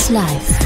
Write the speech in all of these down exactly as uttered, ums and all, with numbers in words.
eins Live.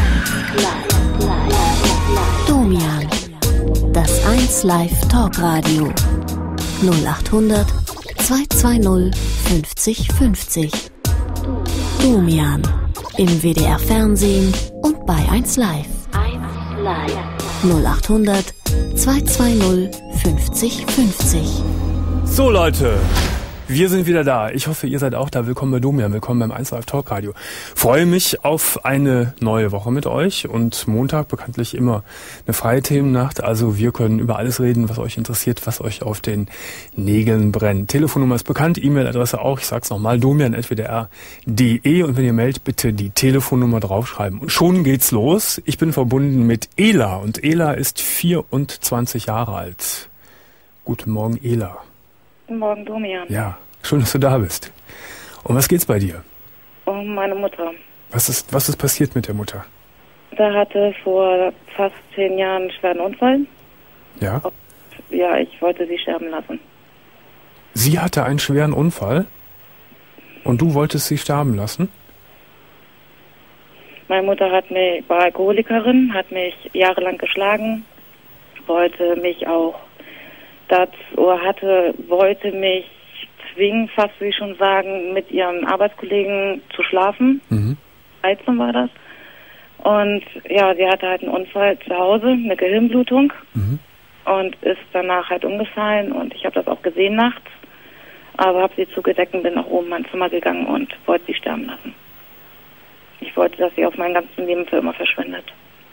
Domian. Das eins Live Talkradio. null achthundert zweihundertzweißig fünfzig fünfzig. Domian. Im W D R Fernsehen und bei eins Live. null achthundert zweihundertzweißig fünfzig fünfzig. So Leute, wir sind wieder da. Ich hoffe, ihr seid auch da. Willkommen bei Domian, willkommen beim eins Live Talk Radio. Freue mich auf eine neue Woche mit euch und Montag bekanntlich immer eine freie Themennacht. Also wir können über alles reden, was euch interessiert, was euch auf den Nägeln brennt. Telefonnummer ist bekannt, E-Mail-Adresse auch. Ich sag's nochmal, domian at w d r punkt d e und wenn ihr meldet, bitte die Telefonnummer draufschreiben. Und schon geht's los. Ich bin verbunden mit Ela und Ela ist vierundzwanzig Jahre alt. Guten Morgen, Ela. Guten Morgen, Domian. Ja, schön, dass du da bist. Um was geht's bei dir? Um meine Mutter. Was ist, was ist passiert mit der Mutter? Da hatte vor fast zehn Jahren einen schweren Unfall. Ja? Und, ja, ich wollte sie sterben lassen. Sie hatte einen schweren Unfall und du wolltest sie sterben lassen? Meine Mutter hat mich, war Alkoholikerin, hat mich jahrelang geschlagen, wollte mich auch dazu, hatte, wollte mich zwingen, fast wie schon sagen, mit ihren Arbeitskollegen zu schlafen. Mhm. dreizehn war das. Und ja, sie hatte halt einen Unfall zu Hause, eine Gehirnblutung Mhm. und ist danach halt umgefallen und ich habe das auch gesehen nachts, aber habe sie zugedeckt und bin nach oben in mein Zimmer gegangen und wollte sie sterben lassen. Ich wollte, dass sie auf meinem ganzen Leben für immer verschwindet.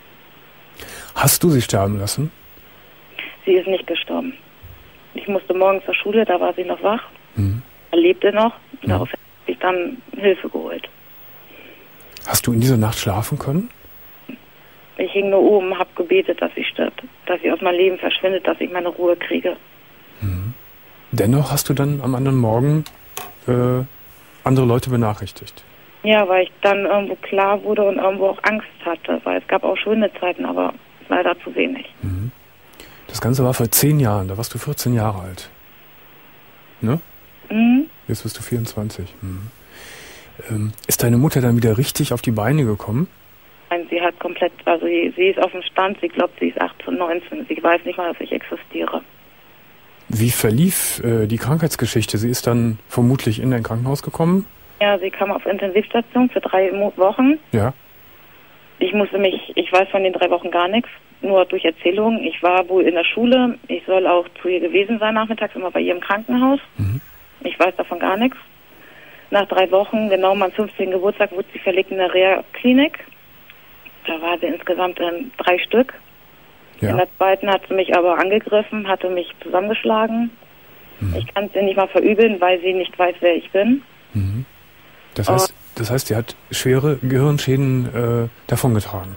Hast du sie sterben lassen? Sie ist nicht gestorben. Ich musste morgens zur Schule, da war sie noch wach. Mhm. Er lebte noch. Ja. Darauf habe ich dann Hilfe geholt. Hast du in dieser Nacht schlafen können? Ich hing nur oben, habe gebetet, dass sie stirbt, dass sie aus meinem Leben verschwindet, dass ich meine Ruhe kriege. Mhm. Dennoch hast du dann am anderen Morgen äh, andere Leute benachrichtigt? Ja, weil ich dann irgendwo klar wurde und irgendwo auch Angst hatte, weil es gab auch schöne Zeiten, aber leider zu wenig. Mhm. Das Ganze war vor zehn Jahren, da warst du vierzehn Jahre alt. Ne? Mhm. Jetzt bist du vierundzwanzig. Mhm. Ähm, ist deine Mutter dann wieder richtig auf die Beine gekommen? Nein, sie hat komplett, also sie, sie ist auf dem Stand, sie glaubt, sie ist achtzehn, neunzehn, sie weiß nicht mal, dass ich existiere. Wie verlief äh, die Krankheitsgeschichte? Sie ist dann vermutlich in ein Krankenhaus gekommen? Ja, sie kam auf Intensivstation für drei Mo- Wochen. Ja. Ich musste mich, ich weiß von den drei Wochen gar nichts, nur durch Erzählungen. Ich war wohl in der Schule, ich soll auch zu ihr gewesen sein nachmittags, immer bei ihr im Krankenhaus. Mhm. Ich weiß davon gar nichts. Nach drei Wochen, genau am fünfzehnten Geburtstag, wurde sie verlegt in der Reha-Klinik. Da war sie insgesamt in drei Stück. Ja. In der zweiten hat sie mich aber angegriffen, hatte mich zusammengeschlagen. Mhm. Ich kann sie nicht mal verübeln, weil sie nicht weiß, wer ich bin. Mhm. Das heißt, das heißt, sie hat schwere Gehirnschäden äh, davongetragen.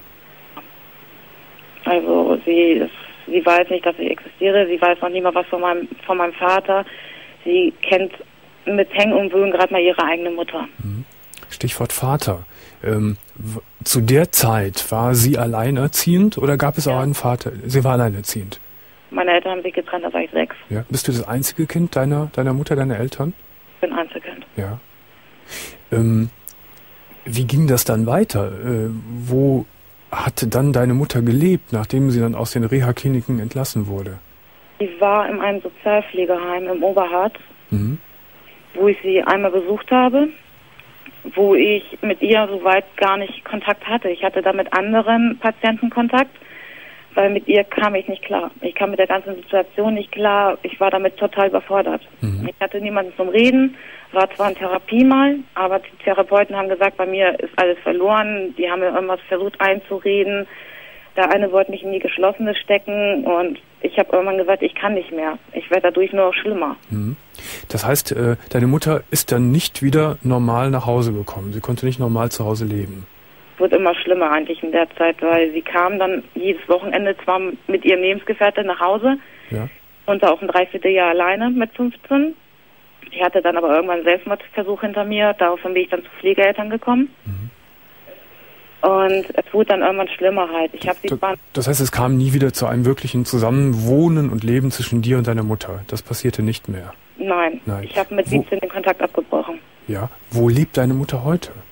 Also sie, sie weiß nicht, dass ich existiere. Sie weiß noch nie mal was von meinem, von meinem Vater. Sie kennt mit Hängen und Würgen gerade mal ihre eigene Mutter. Stichwort Vater. Ähm, w- zu der Zeit war sie alleinerziehend oder gab es Ja. auch einen Vater? Sie war alleinerziehend. Meine Eltern haben sich getrennt, da war ich sechs. Ja. Bist du das einzige Kind deiner, deiner Mutter, deiner Eltern? Ich bin Einzelkind. Ja. Ähm, wie ging das dann weiter? Äh, wo hatte dann deine Mutter gelebt, nachdem sie dann aus den Reha-Kliniken entlassen wurde? Sie war in einem Sozialpflegeheim im Oberharz, Mhm. wo ich sie einmal besucht habe, wo ich mit ihr soweit gar nicht Kontakt hatte. Ich hatte da mit anderen Patienten Kontakt, weil mit ihr kam ich nicht klar. Ich kam mit der ganzen Situation nicht klar. Ich war damit total überfordert. Mhm. Ich hatte niemanden zum Reden, war zwar in Therapie mal, aber die Therapeuten haben gesagt, bei mir ist alles verloren. Die haben mir irgendwas versucht einzureden. Der eine wollte mich in die Geschlossene stecken und ich habe irgendwann gesagt, ich kann nicht mehr. Ich werde dadurch nur noch schlimmer. Mhm. Das heißt, äh, deine Mutter ist dann nicht wieder normal nach Hause gekommen. Sie konnte nicht normal zu Hause leben. Wird immer schlimmer eigentlich in der Zeit, weil sie kam dann jedes Wochenende zwar mit ihrem Lebensgefährte nach Hause Ja. und auch ein Dreivierteljahr alleine mit fünfzehn. Ich hatte dann aber irgendwann einen Selbstmordversuch hinter mir. Daraufhin bin ich dann zu Pflegeeltern gekommen. Mhm. Und es wurde dann irgendwann schlimmer halt. Ich habe sie Das, zwar, das heißt, es kam nie wieder zu einem wirklichen Zusammenwohnen und Leben zwischen dir und deiner Mutter. Das passierte nicht mehr. nein, Nein. ich habe mit Wo- siebzehn den Kontakt abgebrochen. Ja. Wo lebt deine Mutter heute?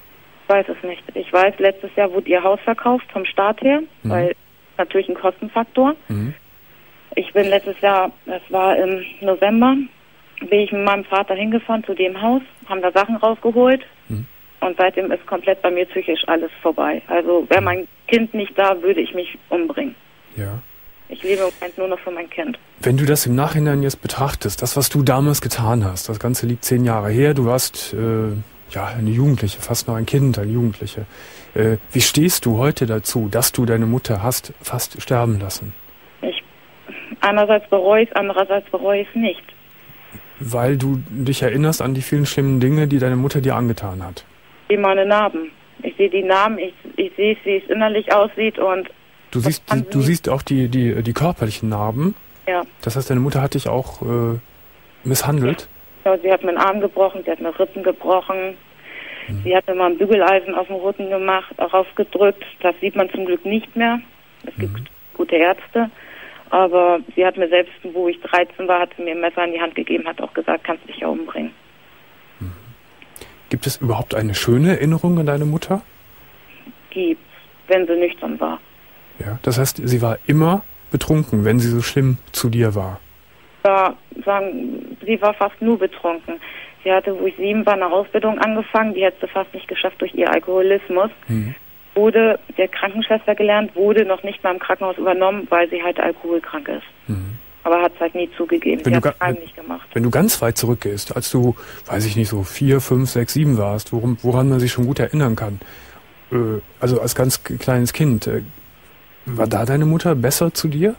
weiß es nicht. Ich weiß, letztes Jahr wurde ihr Haus verkauft vom Staat her, mhm. weil natürlich ein Kostenfaktor. Mhm. Ich bin letztes Jahr, das war im November, bin ich mit meinem Vater hingefahren zu dem Haus, haben da Sachen rausgeholt mhm. und seitdem ist komplett bei mir psychisch alles vorbei. Also wäre mein Kind nicht da, würde ich mich umbringen. Ja. Ich lebe im Moment nur noch für mein Kind. Wenn du das im Nachhinein jetzt betrachtest, das, was du damals getan hast, das Ganze liegt zehn Jahre her, du warst äh, ja eine Jugendliche, fast noch ein Kind, eine Jugendliche. Äh, wie stehst du heute dazu, dass du deine Mutter hast fast sterben lassen? Ich einerseits bereue es, andererseits bereue ich es nicht. Weil du dich erinnerst an die vielen schlimmen Dinge, die deine Mutter dir angetan hat? Ich sehe meine Narben. Ich sehe die Narben, ich, ich sehe, wie es innerlich aussieht und... Du siehst, du, du siehst auch die, die, die körperlichen Narben. Ja. Das heißt, deine Mutter hat dich auch äh, misshandelt? Ja, sie hat mir einen Arm gebrochen, sie hat mir Rippen gebrochen. Hm. Sie hat mir mal ein Bügeleisen auf den Rücken gemacht, auch aufgedrückt. Das sieht man zum Glück nicht mehr. Es gibt hm. gute Ärzte. Aber sie hat mir selbst, wo ich dreizehn war, hat sie mir ein Messer in die Hand gegeben, hat auch gesagt, kannst dich ja umbringen. Hm. Gibt es überhaupt eine schöne Erinnerung an deine Mutter? Gibt's, wenn sie nüchtern war. Ja, das heißt, sie war immer betrunken, wenn sie so schlimm zu dir war? Ja, sagen, sie war fast nur betrunken. Sie hatte, wo ich sieben war, eine Ausbildung angefangen, die hat sie fast nicht geschafft durch ihr Alkoholismus. Mhm. Wurde der Krankenschwester gelernt, wurde noch nicht mal im Krankenhaus übernommen, weil sie halt alkoholkrank ist. Mhm. Aber hat es halt nie zugegeben. Wenn sie hat es heimlich gemacht. Wenn du ganz weit zurückgehst, als du, weiß ich nicht, so vier, fünf, sechs, sieben warst, worum, woran man sich schon gut erinnern kann, äh, also als ganz kleines Kind, äh, war da deine Mutter besser zu dir?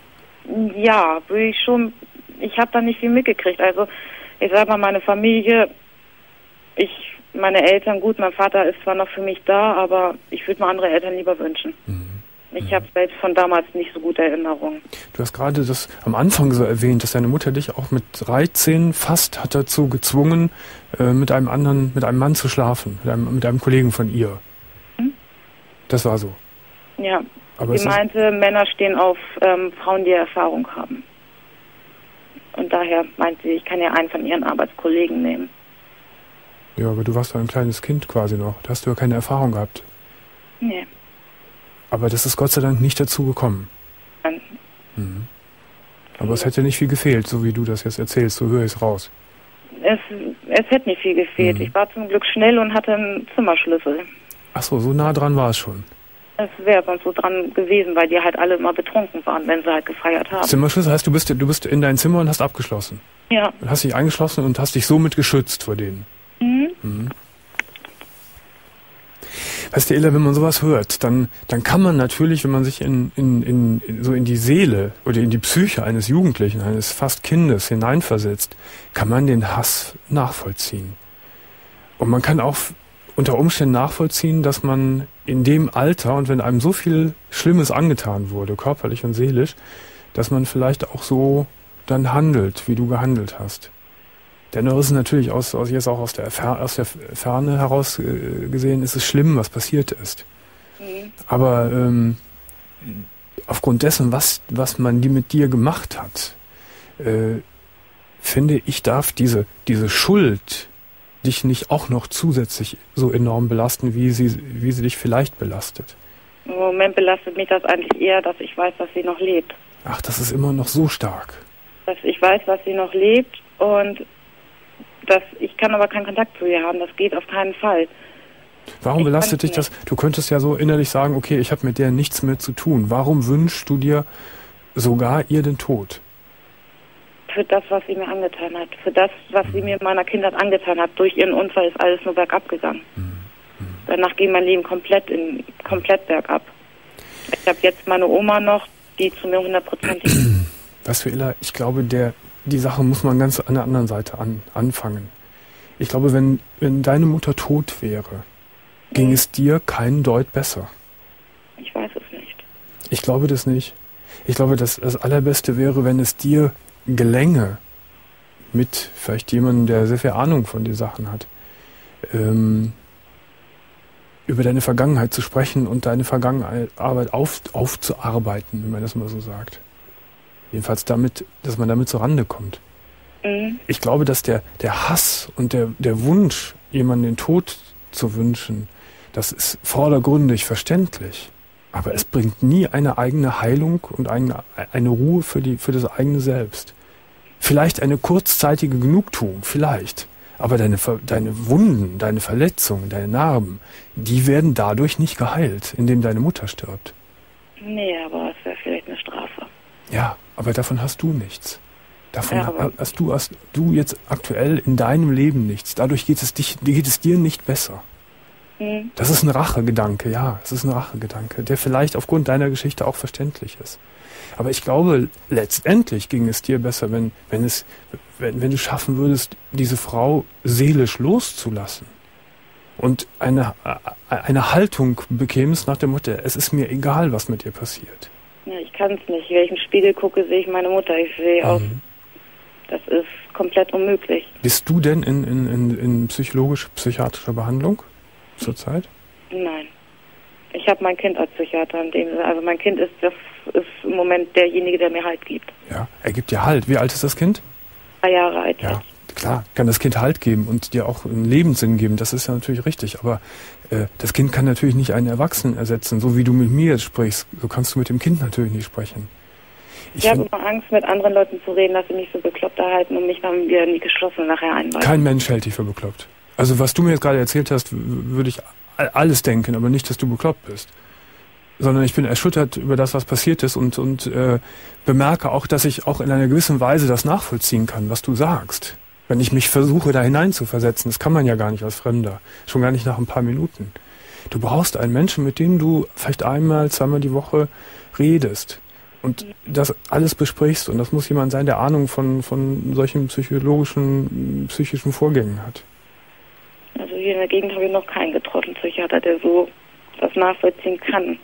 Ja, würde ich schon. Ich habe da nicht viel mitgekriegt. Also ich sag mal, meine Familie, ich, meine Eltern, gut, mein Vater ist zwar noch für mich da, aber ich würde mir andere Eltern lieber wünschen. Mhm. Ich mhm. habe selbst von damals nicht so gute Erinnerungen. Du hast gerade das am Anfang so erwähnt, dass deine Mutter dich auch mit dreizehn fast hat dazu gezwungen, äh, mit einem anderen, mit einem Mann zu schlafen, mit einem, mit einem Kollegen von ihr. Mhm. Das war so. Ja. Aber sie meinte, Männer stehen auf ähm, Frauen, die Erfahrung haben. Und daher meinte sie, ich kann ja einen von ihren Arbeitskollegen nehmen. Ja, aber du warst doch ein kleines Kind quasi noch. Da hast du ja keine Erfahrung gehabt. Nee. Aber das ist Gott sei Dank nicht dazu gekommen. Nein. Mhm. Aber es hätte nicht viel gefehlt, so wie du das jetzt erzählst, so höre ich es raus. Es, es hätte nicht viel gefehlt. Mhm. Ich war zum Glück schnell und hatte einen Zimmerschlüssel. Ach so, so nah dran war es schon. Es wäre sonst so dran gewesen, weil die halt alle immer betrunken waren, wenn sie halt gefeiert haben. Zimmerschlüssel heißt, du bist, du bist in dein Zimmer und hast abgeschlossen? Ja. Und hast dich eingeschlossen und hast dich somit geschützt vor denen? Mhm. Mhm. Weißt du, Ella, wenn man sowas hört, dann, dann kann man natürlich, wenn man sich in, in, in, in, so in die Seele oder in die Psyche eines Jugendlichen, eines fast Kindes hineinversetzt, kann man den Hass nachvollziehen. Und man kann auch unter Umständen nachvollziehen, dass man in dem Alter und wenn einem so viel Schlimmes angetan wurde, körperlich und seelisch, dass man vielleicht auch so dann handelt, wie du gehandelt hast. Dennoch ist es natürlich aus, aus jetzt auch aus der, Fer- aus der Ferne heraus äh, gesehen, ist es schlimm, was passiert ist. Mhm. Aber ähm, aufgrund dessen, was, was man die mit dir gemacht hat, äh, finde ich, darf diese, diese Schuld dich nicht auch noch zusätzlich so enorm belasten, wie sie, wie sie dich vielleicht belastet. Im Moment belastet mich das eigentlich eher, dass ich weiß, dass sie noch lebt. Ach, das ist immer noch so stark. Dass ich weiß, dass sie noch lebt und dass ich kann aber keinen Kontakt zu ihr haben. Das geht auf keinen Fall. Warum ich belastet dich das? Du könntest ja so innerlich sagen, okay, ich habe mit der nichts mehr zu tun. Warum wünschst du dir sogar ihr den Tod? Für das, was sie mir angetan hat. Für das, was mhm. sie mir in meiner Kindheit angetan hat. Durch ihren Unfall ist alles nur bergab gegangen. Mhm. Mhm. Danach ging mein Leben komplett in komplett bergab. Ich habe jetzt meine Oma noch, die zu mir hundertprozentig... Weißt du, Ella, ich glaube, der, die Sache muss man ganz an der anderen Seite an, anfangen. Ich glaube, wenn, wenn deine Mutter tot wäre, ging mhm. es dir keinen Deut besser. Ich weiß es nicht. Ich glaube das nicht. Ich glaube, dass das Allerbeste wäre, wenn es dir gelänge, mit vielleicht jemandem, der sehr viel Ahnung von den Sachen hat, ähm, über deine Vergangenheit zu sprechen und deine Vergangenheit auf, aufzuarbeiten, wenn man das mal so sagt. Jedenfalls damit, dass man damit zur Rande kommt. Mhm. Ich glaube, dass der, der Hass und der, der Wunsch, jemanden den Tod zu wünschen, Das ist vordergründig verständlich. Aber es bringt nie eine eigene Heilung und eine, eine Ruhe für, die, für das eigene Selbst. Vielleicht eine kurzzeitige Genugtuung, vielleicht. Aber deine, deine Wunden, deine Verletzungen, deine Narben, die werden dadurch nicht geheilt, indem deine Mutter stirbt. Nee, aber es wäre vielleicht eine Strafe. Ja, aber davon hast du nichts. Davon ja, hast du, hast du jetzt aktuell in deinem Leben nichts. Dadurch geht es, dich, geht es dir nicht besser. Hm. Das ist ein Rachegedanke, ja, es ist ein Rachegedanke, der vielleicht aufgrund deiner Geschichte auch verständlich ist. Aber ich glaube, letztendlich ging es dir besser, wenn, wenn, es, wenn, wenn du schaffen würdest, diese Frau seelisch loszulassen. Und eine, eine Haltung bekämst nach der Mutter, es ist mir egal, was mit ihr passiert. Ja, ich kann es nicht. Wenn ich in den Spiegel gucke, sehe ich meine Mutter. Ich sehe mhm. aus. Das ist komplett unmöglich. Bist du denn in, in, in, in psychologisch-psychiatrischer Behandlung zurzeit? Nein. Ich habe mein Kind als Psychiater in dem Sinne. Also mein Kind ist, das ist im Moment derjenige, der mir Halt gibt. Ja, er gibt dir Halt. Wie alt ist das Kind? Drei Jahre alt. Ja, klar, kann das Kind Halt geben und dir auch einen Lebenssinn geben. Das ist ja natürlich richtig. Aber äh, das Kind kann natürlich nicht einen Erwachsenen ersetzen. So wie du mit mir jetzt sprichst, so kannst du mit dem Kind natürlich nicht sprechen. Ich, ich habe immer Angst, mit anderen Leuten zu reden, dass sie mich so bekloppt erhalten und mich dann wieder in die Geschlossene nachher einweisen. Kein Mensch hält dich für bekloppt. Also was du mir jetzt gerade erzählt hast, würde ich alles denken, aber nicht, dass du bekloppt bist. Sondern ich bin erschüttert über das, was passiert ist und, und äh, bemerke auch, dass ich auch in einer gewissen Weise das nachvollziehen kann, was du sagst. Wenn ich mich versuche, da hineinzuversetzen, das kann man ja gar nicht als Fremder. Schon gar nicht nach ein paar Minuten. Du brauchst einen Menschen, mit dem du vielleicht einmal, zweimal die Woche redest und das alles besprichst. Und das muss jemand sein, der Ahnung von, von solchen psychologischen, psychischen Vorgängen hat. Also hier in der Gegend habe ich noch keinen getroffen, Psychiater, der so das nachvollziehen kann.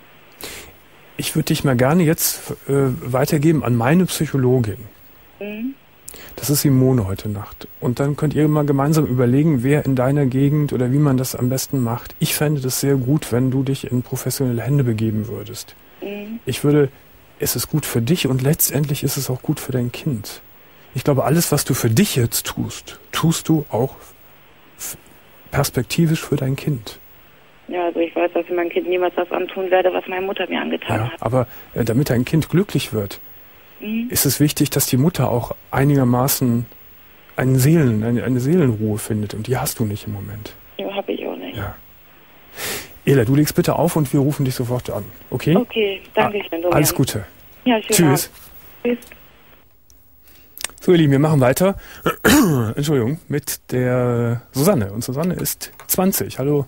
Ich würde dich mal gerne jetzt äh, weitergeben an meine Psychologin. Mhm. Das ist Simone heute Nacht. Und dann könnt ihr mal gemeinsam überlegen, wer in deiner Gegend oder wie man das am besten macht. Ich fände das sehr gut, wenn du dich in professionelle Hände begeben würdest. Mhm. Ich würde, es ist gut für dich und letztendlich ist es auch gut für dein Kind. Ich glaube, alles, was du für dich jetzt tust, tust du auch perspektivisch für dein Kind. Ja, also ich weiß, dass ich meinem Kind niemals das antun werde, was meine Mutter mir angetan ja, hat. Aber äh, damit dein Kind glücklich wird, mhm. ist es wichtig, dass die Mutter auch einigermaßen einen Seelen, eine, eine Seelenruhe findet. Und die hast du nicht im Moment. Ja, habe ich auch nicht. Ja. Ela, du legst bitte auf und wir rufen dich sofort an. Okay? Okay, danke schön. Ah, alles Gute. Ja, tschüss. Tschüss. So, ihr Lieben, wir machen weiter. Entschuldigung, mit der Susanne. Und Susanne ist zwanzig. Hallo,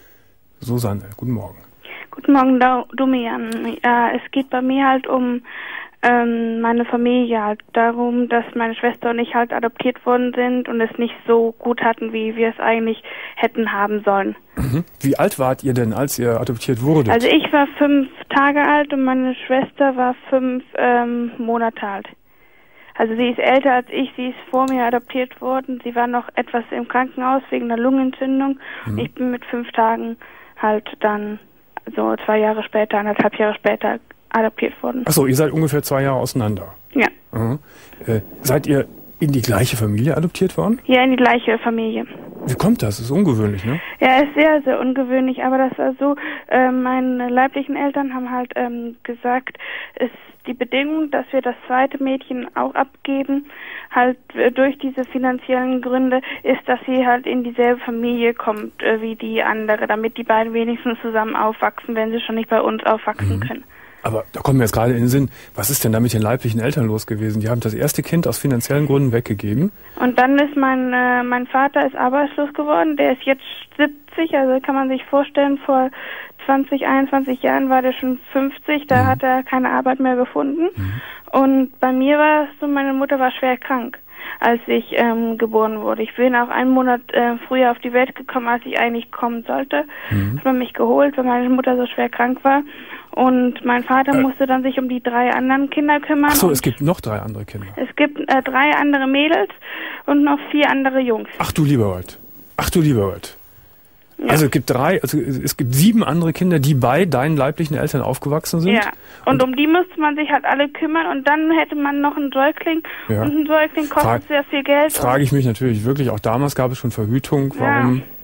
Susanne. Guten Morgen. Guten Morgen, Domian. Ja, es geht bei mir halt um ähm, meine Familie, halt darum, dass meine Schwester und ich halt adoptiert worden sind und es nicht so gut hatten, wie wir es eigentlich hätten haben sollen. Mhm. Wie alt wart ihr denn, als ihr adoptiert wurdet? Also ich war fünf Tage alt und meine Schwester war fünf ähm, Monate alt. Also sie ist älter als ich, sie ist vor mir adoptiert worden. Sie war noch etwas im Krankenhaus wegen einer Lungenentzündung. Mhm. Ich bin mit fünf Tagen halt dann so zwei Jahre später, anderthalb Jahre später adoptiert worden. Achso, ihr seid ungefähr zwei Jahre auseinander. Ja. Mhm. Äh, seid ihr in die gleiche Familie adoptiert worden? Ja, in die gleiche Familie. Wie kommt das? Das ist ungewöhnlich, ne? Ja, ist sehr, sehr ungewöhnlich. Aber das war so, äh, meine leiblichen Eltern haben halt ähm, gesagt, es die Bedingung, dass wir das zweite Mädchen auch abgeben, halt äh, durch diese finanziellen Gründe, ist, dass sie halt in dieselbe Familie kommt äh, wie die andere, damit die beiden wenigstens zusammen aufwachsen, wenn sie schon nicht bei uns aufwachsen mhm. können. Aber da kommt mir jetzt gerade in den Sinn, was ist denn da mit den leiblichen Eltern los gewesen? Die haben das erste Kind aus finanziellen Gründen weggegeben. Und dann ist mein äh, mein Vater ist arbeitslos geworden, der ist jetzt siebzig, also kann man sich vorstellen, vor zwanzig, einundzwanzig Jahren war der schon fünfzig, da mhm. hat er keine Arbeit mehr gefunden. Mhm. Und bei mir war es so, meine Mutter war schwer krank, als ich ähm, geboren wurde. Ich bin auch einen Monat äh, früher auf die Welt gekommen, als ich eigentlich kommen sollte. Mhm. Hat man mich geholt, weil meine Mutter so schwer krank war. Und mein Vater äh. musste dann sich um die drei anderen Kinder kümmern. Ach so, es gibt noch drei andere Kinder. Es gibt äh, drei andere Mädels und noch vier andere Jungs. Ach du lieber Gott. Ach du lieber Gott. Ja. Also es gibt drei, also es gibt sieben andere Kinder, die bei deinen leiblichen Eltern aufgewachsen sind. Ja, und, und um die musste man sich halt alle kümmern und dann hätte man noch einen Säugling ja. und ein Säugling kostet Frag, sehr viel Geld. Frage ich mich natürlich wirklich, auch damals gab es schon Verhütung, warum,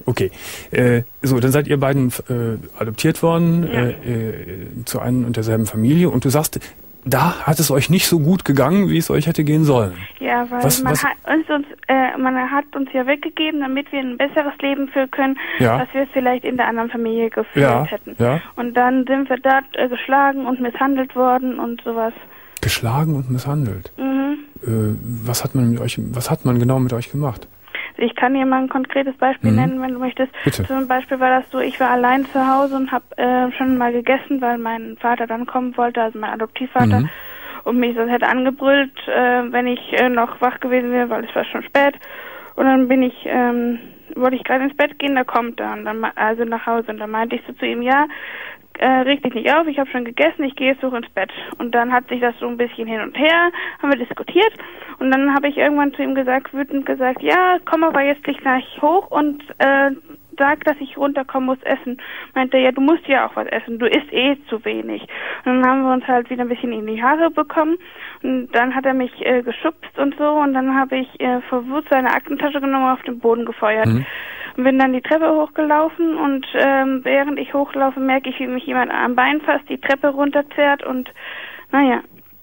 Okay. Äh, so, dann seid ihr beiden äh, adoptiert worden Ja. äh, äh, zu einem und derselben Familie und du sagst, da hat es euch nicht so gut gegangen, wie es euch hätte gehen sollen. Ja, weil Was- man was- hat uns, uns äh, man hat uns ja weggegeben, damit wir ein besseres Leben führen können, Ja. was wir vielleicht in der anderen Familie geführt Ja, hätten. ja. Und dann sind wir dort äh, geschlagen und misshandelt worden und sowas. Geschlagen und misshandelt. Mhm. Äh, was hat man mit euch, was hat man genau mit euch gemacht? Ich kann dir mal ein konkretes Beispiel Mhm. nennen, wenn du möchtest. Bitte. Zum Beispiel war das so, ich war allein zu Hause und habe äh, schon mal gegessen, weil mein Vater dann kommen wollte, also mein Adoptivvater, Mhm. und mich sonst hätte angebrüllt, äh, wenn ich äh, noch wach gewesen wäre, weil es war schon spät. Und dann bin ich, ähm, wollte ich gerade ins Bett gehen, da kommt er, und dann, ma- also nach Hause. Und dann meinte ich so zu ihm, ja, äh, reg dich nicht auf, ich habe schon gegessen, ich gehe jetzt hoch ins Bett. Und dann hat sich das so ein bisschen hin und her, haben wir diskutiert. Und dann habe ich irgendwann zu ihm gesagt, wütend gesagt, ja, komm aber jetzt gleich hoch und äh, sag, dass ich runterkommen muss essen. Meinte er, ja, du musst ja auch was essen, du isst eh zu wenig. Und dann haben wir uns halt wieder ein bisschen in die Haare bekommen. Und dann hat er mich äh, geschubst und so. Und dann habe ich äh, vor Wut seine Aktentasche genommen und auf den Boden gefeuert. Mhm. Und bin dann die Treppe hochgelaufen und ähm, während ich hochlaufe, merke ich, wie mich jemand am Bein fasst, die Treppe runterzerrt und naja.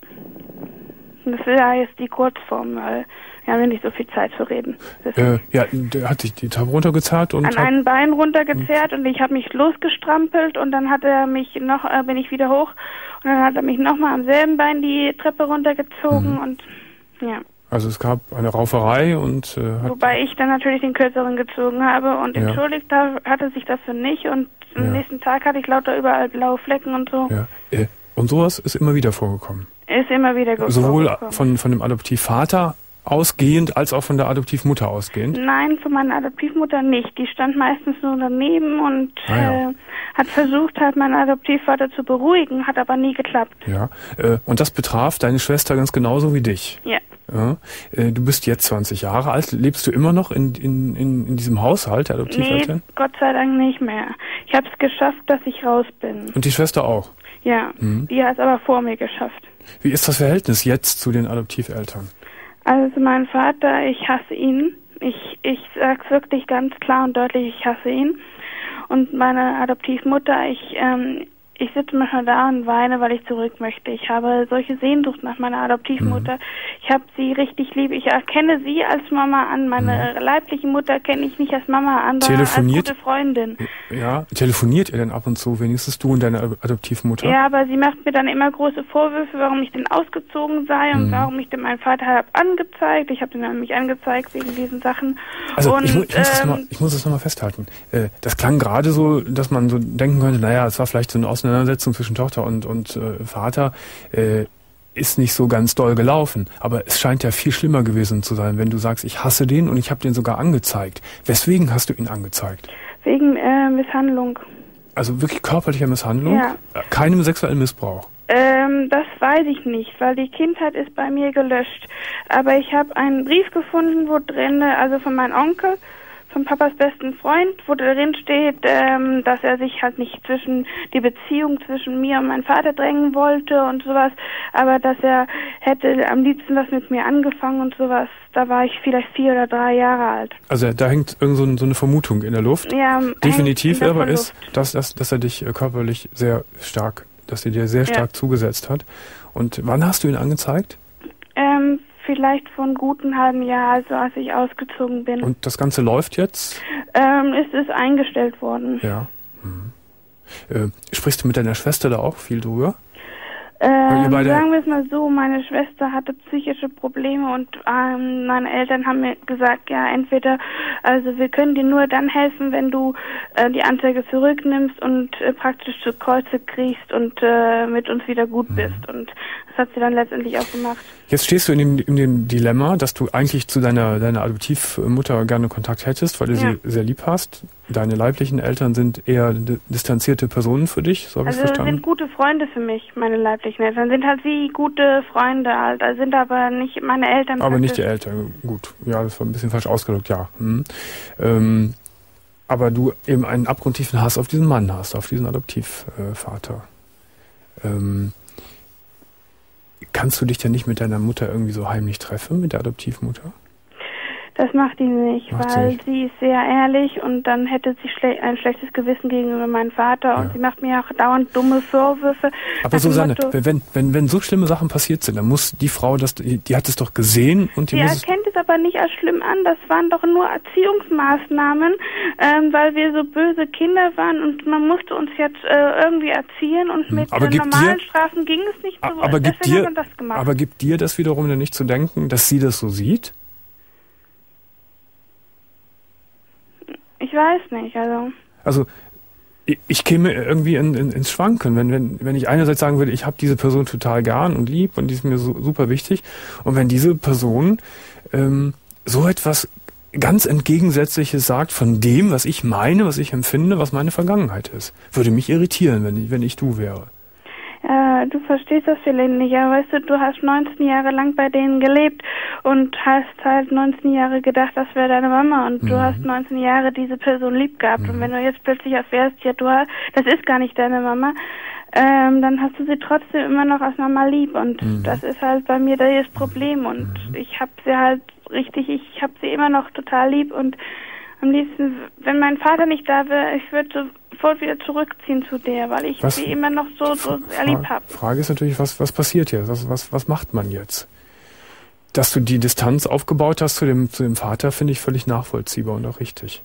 Das ist ja jetzt die Kurzform, weil wir haben ja nicht so viel Zeit zu reden. Das Äh, ja, der hat sich die Treppe runtergezerrt und an hat, einem Bein runtergezerrt und ich habe mich losgestrampelt und dann hat er mich noch, äh, bin ich wieder hoch und dann hat er mich nochmal am selben Bein die Treppe runtergezogen Mhm. und ja. also es gab eine Rauferei und äh, hat, Wobei ich dann natürlich den Kürzeren gezogen habe und Ja. entschuldigt ha- hatte sich dafür nicht und am Ja. nächsten Tag hatte ich lauter überall blaue Flecken und so. ja, äh, und sowas ist immer wieder vorgekommen. Ist immer wieder ge- Sowohl vorgekommen. von, von dem Adoptivvater ausgehend als auch von der Adoptivmutter ausgehend. Nein, von meiner Adoptivmutter nicht. Die stand meistens nur daneben und Ah, ja. äh, hat versucht, halt meinen Adoptivvater zu beruhigen, hat aber nie geklappt. Ja, äh, und das betraf deine Schwester ganz genauso wie dich. Ja. Ja, äh, du bist jetzt zwanzig Jahre alt. Lebst du immer noch in, in, in, in diesem Haushalt der Nee, Adoptiveltern? Gott sei Dank nicht mehr. Ich habe es geschafft, dass ich raus bin. Und die Schwester auch. Ja, Mhm. die hat es aber vor mir geschafft. Wie ist das Verhältnis jetzt zu den Adoptiveltern? Also mein Vater, ich hasse ihn. Ich, ich sag's wirklich ganz klar und deutlich, ich hasse ihn. Und meine Adoptivmutter, ich, ähm, ich sitze manchmal da und weine, weil ich zurück möchte. Ich habe solche Sehnsucht nach meiner Adoptivmutter. Ich habe sie richtig lieb. Ich erkenne sie als Mama an. Meine leibliche Mutter kenne ich nicht als Mama an, sondern als Telefoniert- gute Freundin. Ja, telefoniert ihr denn ab und zu wenigstens du und deine Ad- Adoptivmutter? Ja, aber sie macht mir dann immer große Vorwürfe, warum ich denn ausgezogen sei und Mhm. warum ich denn meinen Vater habe angezeigt. Ich habe den nämlich angezeigt wegen diesen Sachen. Also und, ich, mu- ich, muss das ähm, noch mal, ich muss das nochmal festhalten. Äh, das klang gerade so, dass man so denken könnte, naja, es war vielleicht so eine Auseinandersetzung zwischen Tochter und, und äh, Vater. Äh, ist nicht so ganz doll gelaufen. Aber es scheint ja viel schlimmer gewesen zu sein, wenn du sagst, ich hasse den und ich habe den sogar angezeigt. Weswegen hast du ihn angezeigt? Wegen äh, Misshandlung. Also wirklich körperlicher Misshandlung? Ja. Äh, Keinem sexuellen Missbrauch? Ähm, das weiß ich nicht, weil die Kindheit ist bei mir gelöscht. Aber ich habe einen Brief gefunden, wo drin, also von meinem Onkel, von Papas besten Freund, wo drin steht, ähm, dass er sich halt nicht zwischen die Beziehung zwischen mir und meinem Vater drängen wollte und sowas, aber dass er hätte am liebsten was mit mir angefangen und sowas. Da war ich vielleicht vier oder drei Jahre alt. Also da hängt irgend so, ein- so eine Vermutung in der Luft. Ja, hängt Definitiv in der aber ist, Luft. dass, dass, dass er dich äh, körperlich sehr stark, dass er dir sehr stark Ja. zugesetzt hat. Und wann hast du ihn angezeigt? Ähm, vielleicht vor einem guten halben Jahr, also als ich ausgezogen bin. Und das Ganze läuft jetzt? Ähm, es ist eingestellt worden. Ja. Mhm. Äh, sprichst du mit deiner Schwester da auch viel drüber? Weil ihr Ähm, beide- sagen wir es mal so, meine Schwester hatte psychische Probleme und ähm, meine Eltern haben mir gesagt, ja, entweder, also wir können dir nur dann helfen, wenn du äh, die Anzeige zurücknimmst und äh, praktisch zu Kreuze kriegst und äh, mit uns wieder gut Mhm. bist. Und das hat sie dann letztendlich auch gemacht. Jetzt stehst du in dem, in dem Dilemma, dass du eigentlich zu deiner, deiner Adoptivmutter gerne Kontakt hättest, weil du Ja. sie sehr lieb hast. Deine leiblichen Eltern sind eher di- distanzierte Personen für dich, so habe ich Also verstanden. sind gute Freunde für mich, meine leiblichen Eltern. Sind halt wie gute Freunde halt, also sind aber nicht meine Eltern. Aber nicht die praktisch. Eltern, gut. Ja, das war ein bisschen falsch ausgedrückt, ja. Hm. Ähm, aber du eben einen abgrundtiefen Hass auf diesen Mann hast, auf diesen Adoptivvater. Ähm, kannst du dich denn nicht mit deiner Mutter irgendwie so heimlich treffen, mit der Adoptivmutter? Das macht sie nicht, macht weil sie, nicht. sie ist sehr ehrlich und dann hätte sie schle- ein schlechtes Gewissen gegenüber meinem Vater ja. und sie macht mir auch dauernd dumme Vorwürfe. Aber Susanne, wenn, wenn, wenn so schlimme Sachen passiert sind, dann muss die Frau, das, die, die hat es doch gesehen und die Sie muss erkennt es aber nicht als schlimm an. Das waren doch nur Erziehungsmaßnahmen, ähm, weil wir so böse Kinder waren und man musste uns jetzt äh, irgendwie erziehen und mit aber äh, normalen dir, Strafen ging es nicht so. Aber gibt, dir, das gemacht. aber gibt dir das wiederum denn nicht zu denken, dass sie das so sieht? Ich weiß nicht, also... Also ich, ich käme irgendwie in, in, ins Schwanken, wenn, wenn, wenn ich einerseits sagen würde, ich habe diese Person total gern und lieb und die ist mir so, super wichtig und wenn diese Person ähm, so etwas ganz Entgegensätzliches sagt von dem, was ich meine, was ich empfinde, was meine Vergangenheit ist. Würde mich irritieren, wenn ich, wenn ich du wäre. Ja, du verstehst das vielleicht nicht, ja, weißt du, du hast neunzehn Jahre lang bei denen gelebt und hast halt neunzehn Jahre gedacht, das wäre deine Mama und mhm. du hast neunzehn Jahre diese Person lieb gehabt mhm. und wenn du jetzt plötzlich erfährst, ja, du hast, das ist gar nicht deine Mama, ähm, dann hast du sie trotzdem immer noch als Mama lieb und mhm. das ist halt bei mir das Problem und mhm. ich habe sie halt richtig, ich habe sie immer noch total lieb und am liebsten, wenn mein Vater nicht da wäre, ich würde sofort wieder zurückziehen zu der, weil ich was, sie immer noch so, so sehr lieb habe. Frage ist natürlich, was, was passiert jetzt? Was, was, was macht man jetzt? Dass du die Distanz aufgebaut hast zu dem, zu dem Vater, finde ich völlig nachvollziehbar und auch richtig.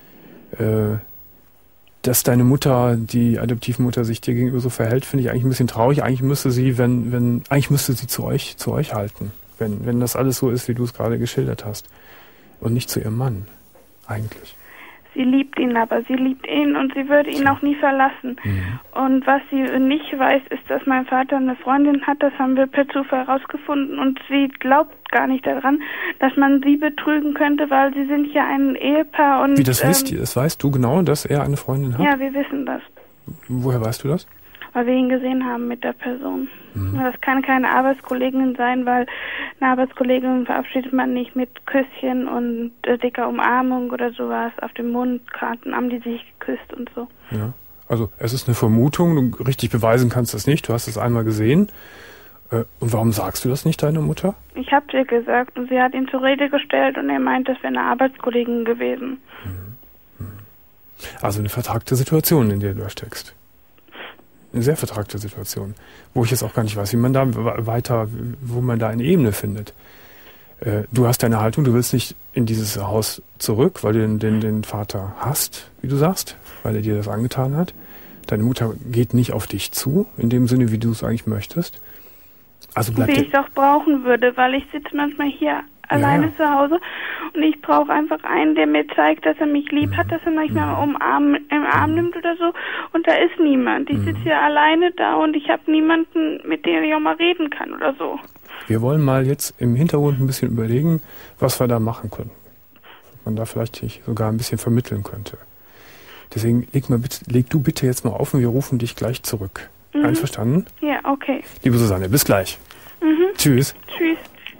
Äh, dass deine Mutter, die Adoptivmutter, sich dir gegenüber so verhält, finde ich eigentlich ein bisschen traurig. Eigentlich müsste sie, wenn, wenn, eigentlich müsste sie zu euch, zu euch halten, wenn, wenn das alles so ist, wie du es gerade geschildert hast. Und nicht zu ihrem Mann. Eigentlich. Sie liebt ihn, aber sie liebt ihn und sie würde ihn auch nie verlassen. Mhm. Und was sie nicht weiß, ist, dass mein Vater eine Freundin hat, das haben wir per Zufall herausgefunden und sie glaubt gar nicht daran, dass man sie betrügen könnte, weil sie sind ja ein Ehepaar und... Wie, das ähm, wisst ihr? Das weißt du genau, dass er eine Freundin hat? Ja, wir wissen das. Woher weißt du das? Weil wir ihn gesehen haben mit der Person. Mhm. Das kann keine Arbeitskollegin sein, weil eine Arbeitskollegin verabschiedet man nicht mit Küsschen und äh, dicker Umarmung oder sowas. Auf dem Mundkarten haben die sich geküsst und so. Ja, also es ist eine Vermutung, du richtig beweisen kannst das nicht, du hast es einmal gesehen. Äh, und warum sagst du das nicht deiner Mutter? Ich habe ihr gesagt und sie hat ihn zur Rede gestellt und er meint, das wäre eine Arbeitskollegin gewesen. Mhm. Also eine vertragte Situation, in der du da steckst. Eine sehr vertragte Situation, wo ich jetzt auch gar nicht weiß, wie man da weiter, wo man da eine Ebene findet. Äh, du hast deine Haltung, du willst nicht in dieses Haus zurück, weil du den, den, den Vater hast, wie du sagst, weil er dir das angetan hat. Deine Mutter geht nicht auf dich zu, in dem Sinne, wie du es eigentlich möchtest. Also bleibt wie ich es auch brauchen würde, weil ich sitze manchmal hier alleine ja, ja. zu Hause und ich brauche einfach einen, der mir zeigt, dass er mich lieb mhm. hat, dass er mich mal mhm. umarm, im Arm nimmt oder so und da ist niemand. Ich mhm. sitze hier alleine da und ich habe niemanden, mit dem ich auch mal reden kann oder so. Wir wollen mal jetzt im Hintergrund ein bisschen überlegen, was wir da machen können. Ob man da vielleicht sogar ein bisschen vermitteln könnte. Deswegen leg, mal bitte, leg du bitte jetzt mal auf und wir rufen dich gleich zurück. Mhm. Einverstanden? Ja, okay. Liebe Susanne, bis gleich. Mhm. Tschüss. Tschüss.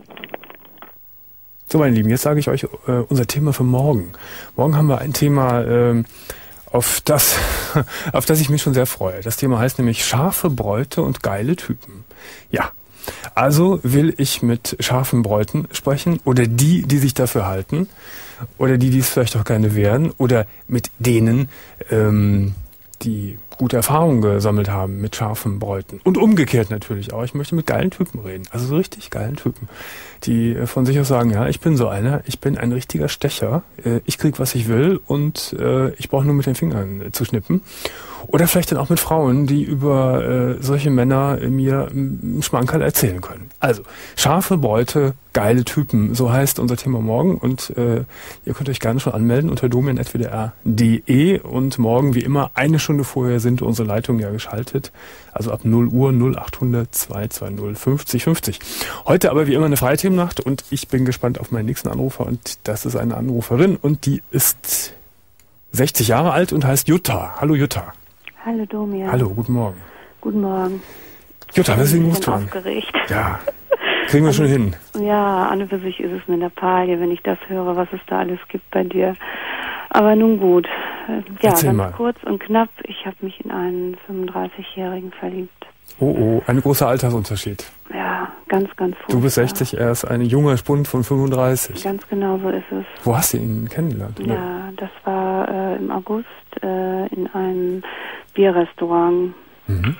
So, meine Lieben, jetzt sage ich euch äh, unser Thema für morgen. Morgen haben wir ein Thema, äh, auf das, auf das ich mich schon sehr freue. Das Thema heißt nämlich scharfe Bräute und geile Typen. Ja, also will ich mit scharfen Bräuten sprechen oder die, die sich dafür halten oder die, die es vielleicht auch gerne wären oder mit denen, ähm, die gute Erfahrungen gesammelt haben mit scharfen Bräuten. Und umgekehrt natürlich auch. Ich möchte mit geilen Typen reden. Also so richtig geilen Typen. Die von sich aus sagen, ja, ich bin so einer, ich bin ein richtiger Stecher. Ich krieg, was ich will und ich brauche nur mit den Fingern zu schnippen. Oder vielleicht dann auch mit Frauen, die über äh, solche Männer mir einen Schmankerl erzählen können. Also, scharfe Beute, geile Typen, so heißt unser Thema morgen. Und äh, ihr könnt euch gerne schon anmelden unter domian at w d r punkt d e. Und morgen, wie immer, eine Stunde vorher sind unsere Leitungen ja geschaltet. Also ab null Uhr null achthundert zweihundertzweißig fünfzig fünfzig. Heute aber wie immer eine Freithemennacht und ich bin gespannt auf meinen nächsten Anrufer. Und das ist eine Anruferin und die ist sechzig Jahre alt und heißt Jutta. Hallo Jutta. Hallo Domian. Hallo, guten Morgen. Guten Morgen. Jutta, weswegen rufst du an? Ich bin aufgeregt. Ja, kriegen wir schon hin. Ja, an und für sich ist es mir eine Palie, wenn ich das höre, was es da alles gibt bei dir. Aber nun gut. Ja, Erzähl ganz mal. Kurz und knapp. Ich habe mich in einen fünfunddreißigjährigen verliebt. Oh, oh, ein großer Altersunterschied. Ja, ganz, ganz furchtbar. Du bist sechzig, er ist ein junger Spund von fünfunddreißig. Ganz genau so ist es. Wo hast du ihn kennengelernt? Ja, das war äh, im August äh, in einem Bierrestaurant. Mhm.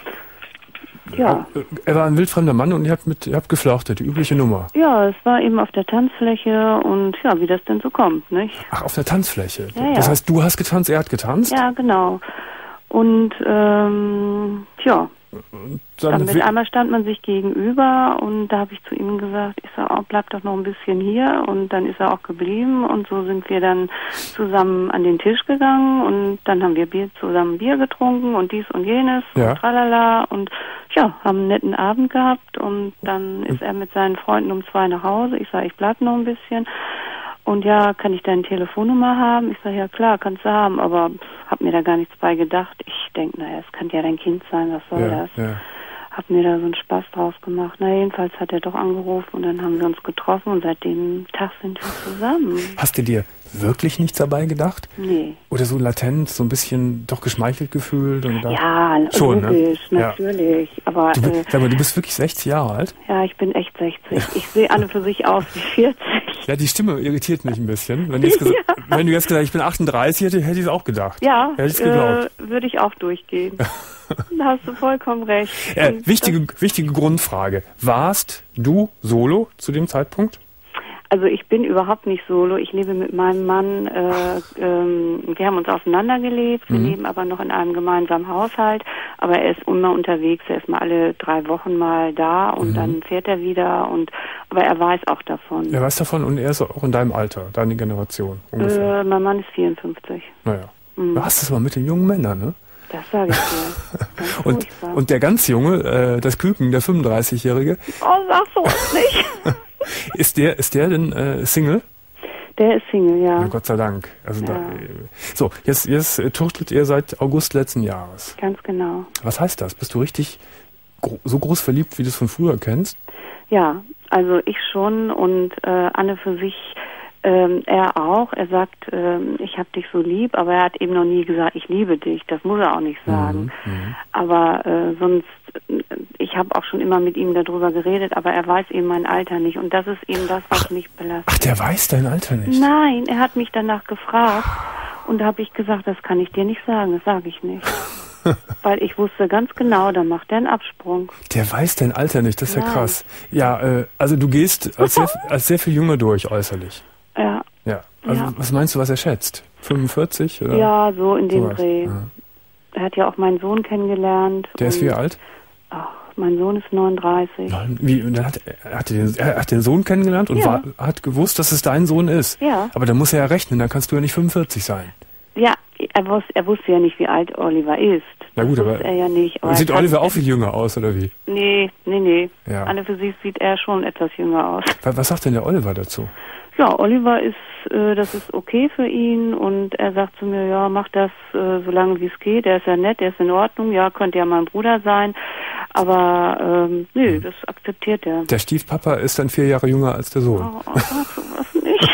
Ja. Er war ein wildfremder Mann und ihr habt, mit, ihr habt geflirtet, die übliche Nummer. Ja, es war eben auf der Tanzfläche und ja, wie das denn so kommt, nicht? Ach, auf der Tanzfläche? Ja, ja. Das heißt, du hast getanzt, er hat getanzt? Ja, genau. Und, ähm, tja, Dann mit einmal stand man sich gegenüber und da habe ich zu ihm gesagt, ich sag, oh, bleib doch noch ein bisschen hier, und dann ist er auch geblieben und so sind wir dann zusammen an den Tisch gegangen und dann haben wir Bier, zusammen Bier getrunken und dies und jenes ja. und tralala und ja, haben einen netten Abend gehabt und dann ist er mit seinen Freunden um zwei nach Hause. Ich sage, ich bleib noch ein bisschen. Und ja, kann ich deine Telefonnummer haben? Ich sage, ja klar, kannst du haben, aber habe mir da gar nichts bei gedacht. Ich denke, naja, es kann ja dein Kind sein, was soll ja, das? Ja. Hab mir da so einen Spaß draus gemacht. Na, jedenfalls hat er doch angerufen und dann haben wir uns getroffen und seit dem Tag sind wir zusammen. Hast du dir wirklich nichts dabei gedacht? Nee. Oder so latent, so ein bisschen doch geschmeichelt gefühlt? Und gedacht, ja, schon, logisch, ne? natürlich. Ja. Aber, du, äh, sag mal, du bist wirklich sechzig Jahre alt? Ja, ich bin echt sechzig. Ich sehe an und für sich aus wie vierzig. Ja, die Stimme irritiert mich ein bisschen. Wenn du jetzt, ja. wenn du jetzt gesagt ich bin achtunddreißig, hätte, hätte ich es auch gedacht. Ja, hätte ich geglaubt. Äh, würde ich auch durchgehen. Da hast du vollkommen recht. Äh, wichtige, wichtige Grundfrage. Warst du solo zu dem Zeitpunkt? Also ich bin überhaupt nicht solo. Ich lebe mit meinem Mann, äh, ähm, wir haben uns auseinandergelebt, wir mhm. leben aber noch in einem gemeinsamen Haushalt, aber er ist immer unterwegs, er ist mal alle drei Wochen mal da und mhm. dann fährt er wieder, und aber er weiß auch davon. Er weiß davon und er ist auch in deinem Alter, deine Generation ungefähr. Äh, mein Mann ist vierundfünfzig. Naja, mhm. du hast es mal mit den jungen Männern, ne? Das sage ich dir. und, und der ganz Junge, äh, das Küken, der fünfunddreißigjährige. Oh, sag sowas nicht. Ist der, ist der denn äh, Single? Der ist Single, ja. ja. Gott sei Dank. Also ja. da, so, jetzt, jetzt äh, tuchtelt ihr seit August letzten Jahres. Ganz genau. Was heißt das? Bist du richtig gro- so groß verliebt, wie du es von früher kennst? Ja, also ich schon und äh, Anne für sich, ähm, er auch. Er sagt, ähm, ich habe dich so lieb, aber er hat eben noch nie gesagt, ich liebe dich. Das muss er auch nicht sagen. Mhm, aber äh, sonst, ich habe auch schon immer mit ihm darüber geredet, aber er weiß eben mein Alter nicht. Und das ist eben das, was ach, mich belastet. Ach, der weiß dein Alter nicht? Nein, er hat mich danach gefragt und da habe ich gesagt, das kann ich dir nicht sagen, das sage ich nicht. Weil ich wusste ganz genau, da macht er einen Absprung. Der weiß dein Alter nicht, das ist Nein. ja krass. Ja, äh, also du gehst als sehr, als sehr viel jünger durch äußerlich. Ja. Ja. Also ja. was meinst du, was er schätzt? fünfundvierzig? Oder? Ja, so in dem so Dreh. Ja. Er hat ja auch meinen Sohn kennengelernt. Der ist wie alt? Ach, mein Sohn ist neununddreißig. Nein, wie, und dann hat er, hat den, er hat den Sohn kennengelernt und ja. war, hat gewusst, dass es dein Sohn ist. Ja. Aber da muss er ja rechnen, dann kannst du ja nicht fünfundvierzig sein. Ja, er wusste, er wusste ja nicht, wie alt Oliver ist. Na gut, das aber er ja nicht. Aber sieht Oliver auch viel jünger aus, oder wie? Nee, nee, nee. Ja. An und für sich sieht er schon etwas jünger aus. Was sagt denn der Oliver dazu? Ja, Oliver ist, äh, das ist okay für ihn und er sagt zu mir, ja, mach das äh, so lange wie es geht. Er ist ja nett, er ist in Ordnung, ja, könnte ja mein Bruder sein. Aber ähm, nö, hm. das akzeptiert er. Der Stiefpapa ist dann vier Jahre jünger als der Sohn. Oh, oh, sowas nicht.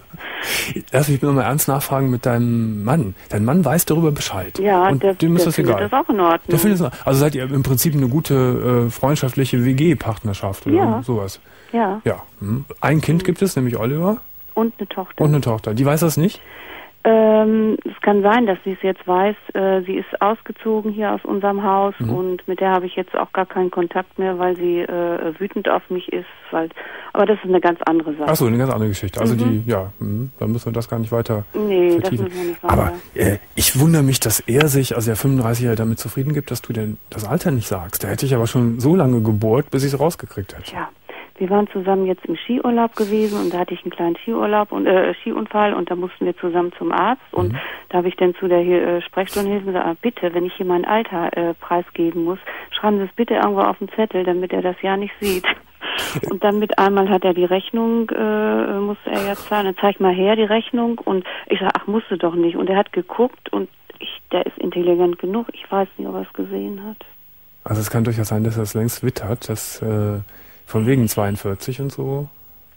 Lass mich nur mal ernst nachfragen mit deinem Mann. Dein Mann weiß darüber Bescheid. Ja, und der, dem ist der das findet egal. das auch in Ordnung. Der findet das, also seid ihr im Prinzip eine gute äh, freundschaftliche W G-Partnerschaft oder ja. sowas? Ja. Ja. Hm. Ein Kind mhm. gibt es, nämlich Oliver. Und eine Tochter. Und eine Tochter. Die weiß das nicht? Ähm, es kann sein, dass sie es jetzt weiß. Äh, sie ist ausgezogen hier aus unserem Haus mhm. und mit der habe ich jetzt auch gar keinen Kontakt mehr, weil sie äh, wütend auf mich ist. Weil, aber das ist eine ganz andere Sache. Ach so, eine ganz andere Geschichte. Also mhm. die, ja, mh, da müssen wir das gar nicht weiter nee, vertiefen. Das müssen wir nicht weiter. Aber äh, ich wundere mich, dass er sich, also der fünfunddreißigjährige, damit zufrieden gibt, dass du denn das Alter nicht sagst. Da hätte ich aber schon so lange gebohrt, bis ich es rausgekriegt hätte. Ja. Wir waren zusammen jetzt im Skiurlaub gewesen und da hatte ich einen kleinen Skiurlaub und äh, Skiunfall und da mussten wir zusammen zum Arzt und mhm. da habe ich dann zu der äh, Sprechstundenhilfe gesagt, ah, bitte, wenn ich hier mein Alter äh, preisgeben muss, schreiben Sie es bitte irgendwo auf den Zettel, damit er das ja nicht sieht. Und dann mit einmal hat er die Rechnung, äh, musste er ja zahlen, dann zeig mal her die Rechnung und ich sage, ach, musst du doch nicht. Und er hat geguckt und ich, der ist intelligent genug, ich weiß nicht, ob er es gesehen hat. Also es kann durchaus sein, dass er es längst wittert, dass äh von wegen zweiundvierzig und so.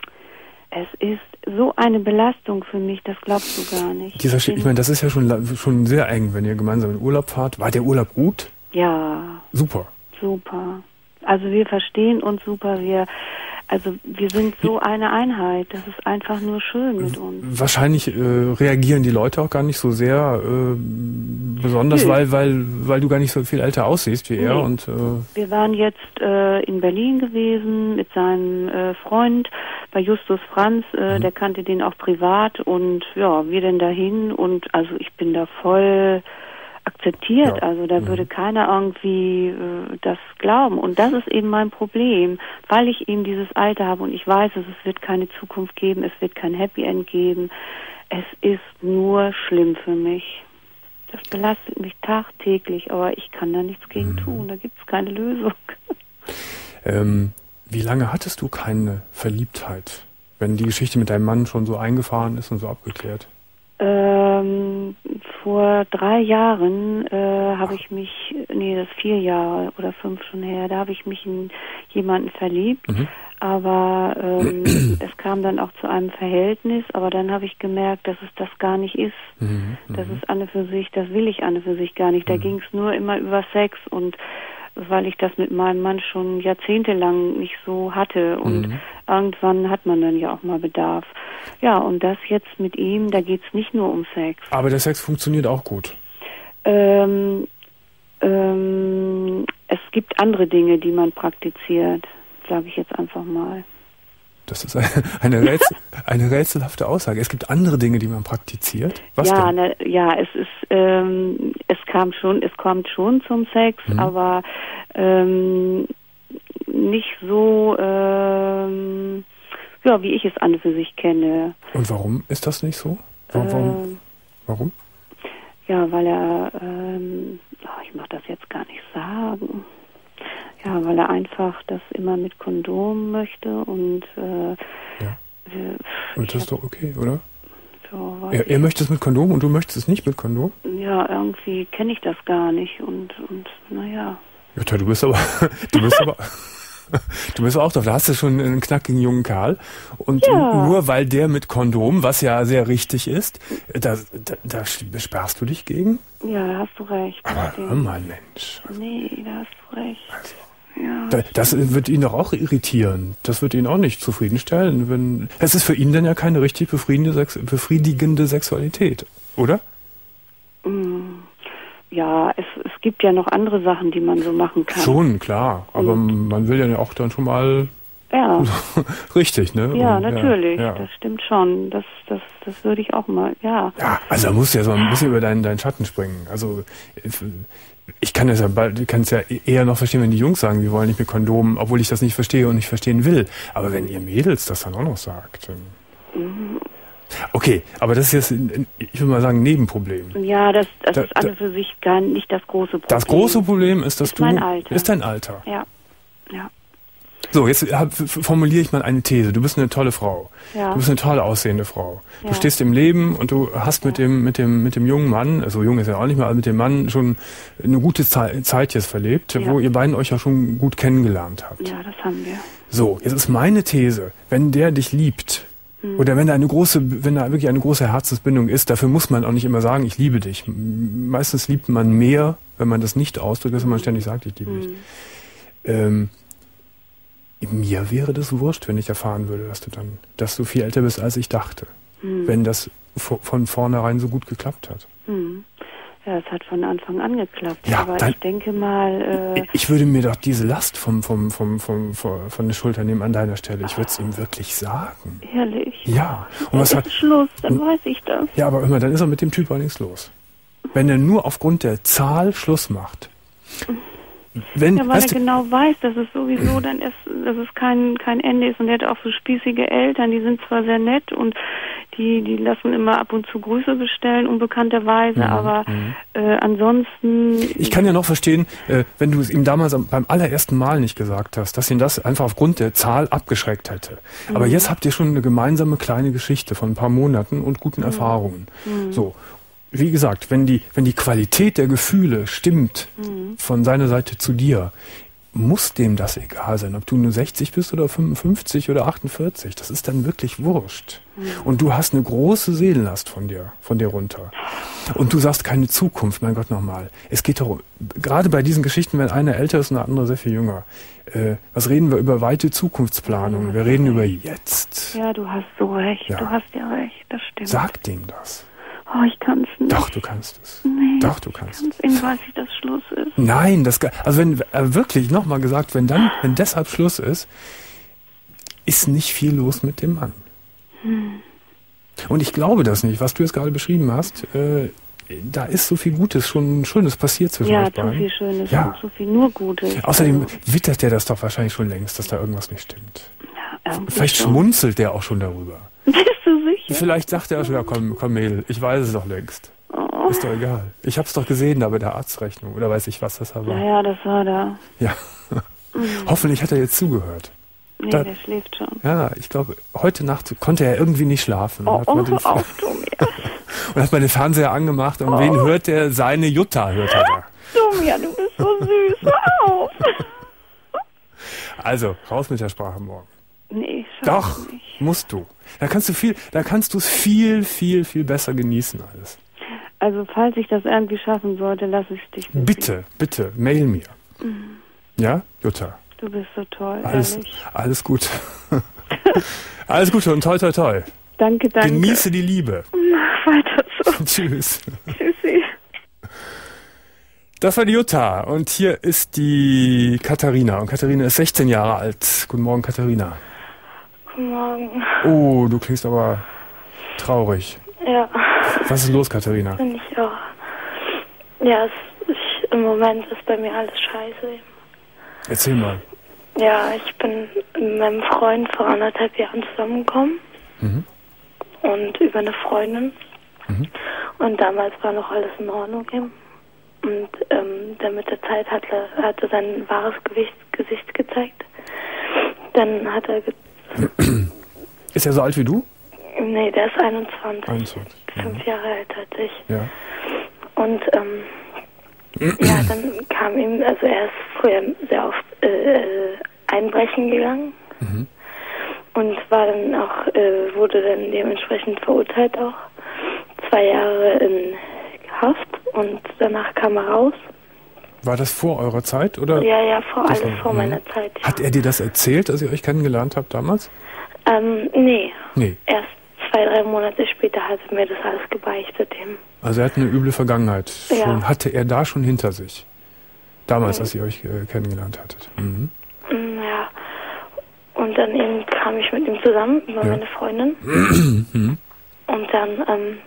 Es ist so eine Belastung für mich, das glaubst du gar nicht. Dieser Sch- ich meine, das ist ja schon, schon sehr eng, wenn ihr gemeinsam in Urlaub fahrt. War der Urlaub gut? Ja. Super. super. Also wir verstehen uns super, wir, also wir sind so eine Einheit, das ist einfach nur schön mit uns. Wahrscheinlich äh, reagieren die Leute auch gar nicht so sehr, äh, besonders nee. weil, weil, weil du gar nicht so viel älter aussiehst wie nee. er. Und, äh wir waren jetzt äh, in Berlin gewesen mit seinem äh, Freund bei Justus Franz, äh, mhm. der kannte den auch privat und ja, wir denn dahin und also ich bin da voll akzeptiert, ja. also da mhm. würde keiner irgendwie äh, das glauben und das ist eben mein Problem, weil ich eben dieses Alter habe und ich weiß, es wird keine Zukunft geben, es wird kein Happy End geben, es ist nur schlimm für mich. Das belastet mich tagtäglich, aber ich kann da nichts gegen mhm. tun, da gibt es keine Lösung. Ähm, wie lange hattest du keine Verliebtheit, wenn die Geschichte mit deinem Mann schon so eingefahren ist und so abgeklärt? Ähm, vor drei Jahren äh, habe ich mich, nee, das ist vier Jahre oder fünf schon her, da habe ich mich in jemanden verliebt, mhm. aber ähm, es kam dann auch zu einem Verhältnis, aber dann habe ich gemerkt, dass es das gar nicht ist. Mhm. Das ist an und für sich, das will ich an und für sich gar nicht. Da mhm. ging es nur immer über Sex und weil ich das mit meinem Mann schon jahrzehntelang nicht so hatte und mhm. irgendwann hat man dann ja auch mal Bedarf. Ja, und das jetzt mit ihm, da geht's nicht nur um Sex. Aber der Sex funktioniert auch gut? Ähm, ähm, es gibt andere Dinge, die man praktiziert, sage ich jetzt einfach mal. Das ist eine, eine, Rätsel, eine rätselhafte Aussage. Es gibt andere Dinge, die man praktiziert. Was ja, denn? Ne, ja, es ist, ähm, es kam schon, es kommt schon zum Sex, mhm. aber ähm, nicht so, ähm, ja, wie ich es an und für sich kenne. Und warum ist das nicht so? Warum? Ähm, warum? Ja, weil er, ähm, oh, ich mag das jetzt gar nicht sagen. Ja, weil er einfach das immer mit Kondom möchte und äh, ja. äh, und das ist doch okay, oder? So, er, er möchte es mit Kondom und du möchtest es nicht mit Kondom? Ja, irgendwie kenne ich das gar nicht und und naja. Ja, du bist aber du bist aber du bist auch doch, da hast du schon einen knackigen jungen Kerl und ja. nur weil der mit Kondom, was ja sehr richtig ist, da, da, da besperrst du dich gegen? Ja, da hast du recht. Aber hör mal, Mensch. Nee, da hast du recht. Also. Ja. Das wird ihn doch auch irritieren. Das wird ihn auch nicht zufriedenstellen. Wenn es ist für ihn dann ja keine richtig befriedigende, Sex, befriedigende Sexualität, oder? Ja, es, es gibt ja noch andere Sachen, die man so machen kann. Schon, klar. Aber Und man will ja auch dann schon mal ja. richtig, ne? Ja, Und, natürlich. Ja, ja. Das stimmt schon. Das, das, das würde ich auch mal, ja. Ja, also da musst du ja so ein bisschen über deinen, deinen Schatten springen. Also ich kann es ja bald, kann es ja eher noch verstehen, wenn die Jungs sagen, wir wollen nicht mit Kondomen, obwohl ich das nicht verstehe und nicht verstehen will. Aber wenn ihr Mädels das dann auch noch sagt. Dann Mhm. Okay, aber das ist jetzt, ich würde mal sagen, ein Nebenproblem. Ja, das, das da, ist an und für sich gar nicht das große Problem. Das große Problem ist, dass ist du... Mein Alter. Ist dein Alter. Ja, ja. So, jetzt hab, formuliere ich mal eine These. Du bist eine tolle Frau. Ja. Du bist eine toll aussehende Frau. Ja. Du stehst im Leben und du hast mit dem, mit dem, mit dem jungen Mann, also jung ist er auch nicht mehr, aber mit dem Mann schon eine gute Ze- Zeit jetzt verlebt, Ja. wo ihr beiden euch ja schon gut kennengelernt habt. Ja, das haben wir. So, jetzt ist meine These, wenn der dich liebt, Hm. oder wenn da eine große, wenn da wirklich eine große Herzensbindung ist, dafür muss man auch nicht immer sagen, ich liebe dich. Meistens liebt man mehr, wenn man das nicht ausdrückt, als wenn man ständig sagt, ich liebe Hm. dich. Ähm, mir wäre das wurscht, wenn ich erfahren würde, dass du dann, dass du viel älter bist, als ich dachte. Hm. Wenn das von vornherein so gut geklappt hat. Hm. Ja, es hat von Anfang an geklappt. Ja, aber dann, ich denke mal... Äh, ich würde mir doch diese Last vom, vom, vom, vom, vom, von der Schulter nehmen an deiner Stelle. Ich würde es ihm wirklich sagen. Ehrlich? Ja. Und ja, was hat, ist Schluss, dann weiß ich das. Ja, aber immer, dann ist er mit dem Typ auch nichts los. Wenn er nur aufgrund der Zahl Schluss macht. Wenn, Ja, weil er weißt du, genau weiß, dass es sowieso dann ist, dass es kein, kein Ende ist. Und er hat auch so spießige Eltern, die sind zwar sehr nett und die, die lassen immer ab und zu Grüße bestellen, unbekannterweise, Mhm, aber mhm. äh, ansonsten... Ich kann ja noch verstehen, äh, wenn du es ihm damals am, beim allerersten Mal nicht gesagt hast, dass ihn das einfach aufgrund der Zahl abgeschreckt hätte. Aber Mhm. jetzt habt ihr schon eine gemeinsame kleine Geschichte von ein paar Monaten und guten Erfahrungen. Mhm. So. Wie gesagt, wenn die, wenn die Qualität der Gefühle stimmt Mhm. von seiner Seite zu dir, muss dem das egal sein, ob du nur sechzig bist oder fünfundfünfzig oder achtundvierzig. Das ist dann wirklich wurscht. Mhm. Und du hast eine große Seelenlast von dir, von dir runter. Und du sagst keine Zukunft, mein Gott, nochmal. Es geht doch, gerade bei diesen Geschichten, wenn einer älter ist und der andere sehr viel jünger, äh, was reden wir über weite Zukunftsplanungen? Wir reden über jetzt. Ja, du hast so recht, ja. du hast ja recht, das stimmt. Sag dem das. Oh, ich kann es nicht. Doch, du kannst es. Nee, Doch, du kannst es. Ich weiß ich, dass Schluss ist. Nein, das, also wenn, äh, wirklich, nochmal gesagt, wenn dann, wenn deshalb Schluss ist, ist nicht viel los mit dem Mann. Hm. Und ich glaube das nicht, was du jetzt gerade beschrieben hast, äh, da ist so viel Gutes, schon Schönes passiert zwischen ja, euch beiden. Ja, so viel Schönes, ja. so viel nur Gutes. Außerdem also. wittert der das doch wahrscheinlich schon längst, dass da irgendwas nicht stimmt. Ja, Vielleicht so. schmunzelt der auch schon darüber. Bist du sicher? Vielleicht sagt er auch schon, ja komm, komm Mädel, ich weiß es doch längst. Oh. Ist doch egal. Ich hab's doch gesehen da bei der Arztrechnung. Oder weiß ich, was das war. Ja, ja, das war da. Ja. Mhm. Hoffentlich hat er jetzt zugehört. Nee, da, der schläft schon. Ja, ich glaube, heute Nacht konnte er irgendwie nicht schlafen. Oh, hat man oh, den auf, du mir. Und hat man den Fernseher angemacht und oh. wen hört der? Seine Jutta hört er da. Du mir, du bist so süß. Hör auf. Also, raus mit der Sprache morgen. Nee, Doch, nicht. musst du. Da kannst du viel, da kannst du es viel, viel, viel besser genießen alles. Also, falls ich das irgendwie schaffen sollte, lass ich dich wissen. Bitte, bitte, mail mir. Mhm. Ja, Jutta? Du bist so toll, alles, ehrlich. Alles gut. Alles Gute und toi, toi, toi. Danke, danke. Genieße die Liebe. Mach weiter so. Tschüss. Tschüssi. Das war die Jutta und hier ist die Katharina. Und Katharina ist sechzehn Jahre alt. Guten Morgen, Katharina. Guten Morgen. Oh, du klingst aber traurig. Ja. Was ist los, Katharina? Bin ich auch. Ja, es, ich, im Moment ist bei mir alles scheiße. Erzähl mal. Ja, ich bin mit meinem Freund vor anderthalb Jahren zusammengekommen. Mhm. Und über eine Freundin. Mhm. Und damals war noch alles in Ordnung eben. Und ähm, dann mit der Zeit hat er, hat er sein wahres Gewicht, Gesicht gezeigt. Dann hat er... Ge ist er so alt wie du? Nee, der ist einundzwanzig. einundzwanzig. Fünf ja. Jahre älter als ich. Ja. Und ähm, ja, dann kam ihm, also er ist früher sehr oft äh, einbrechen gegangen. Mhm. Und war dann auch, äh, wurde dann dementsprechend verurteilt auch. Zwei Jahre in Haft und danach kam er raus. War das vor eurer Zeit, oder? Ja, ja, vor alles war, vor mh. meiner Zeit. Ja. Hat er dir das erzählt, als ihr euch kennengelernt habt damals? Ähm, nee. Nee. Erst zwei, drei Monate später hat er mir das alles gebeichtet eben. Also er hat eine üble Vergangenheit. Ja. Schon, hatte er da schon hinter sich? Damals, mhm. als ihr euch äh, kennengelernt hattet. Mhm. Ja. Und dann eben kam ich mit ihm zusammen, über ja. meine Freundin. Mhm. Und dann, ähm,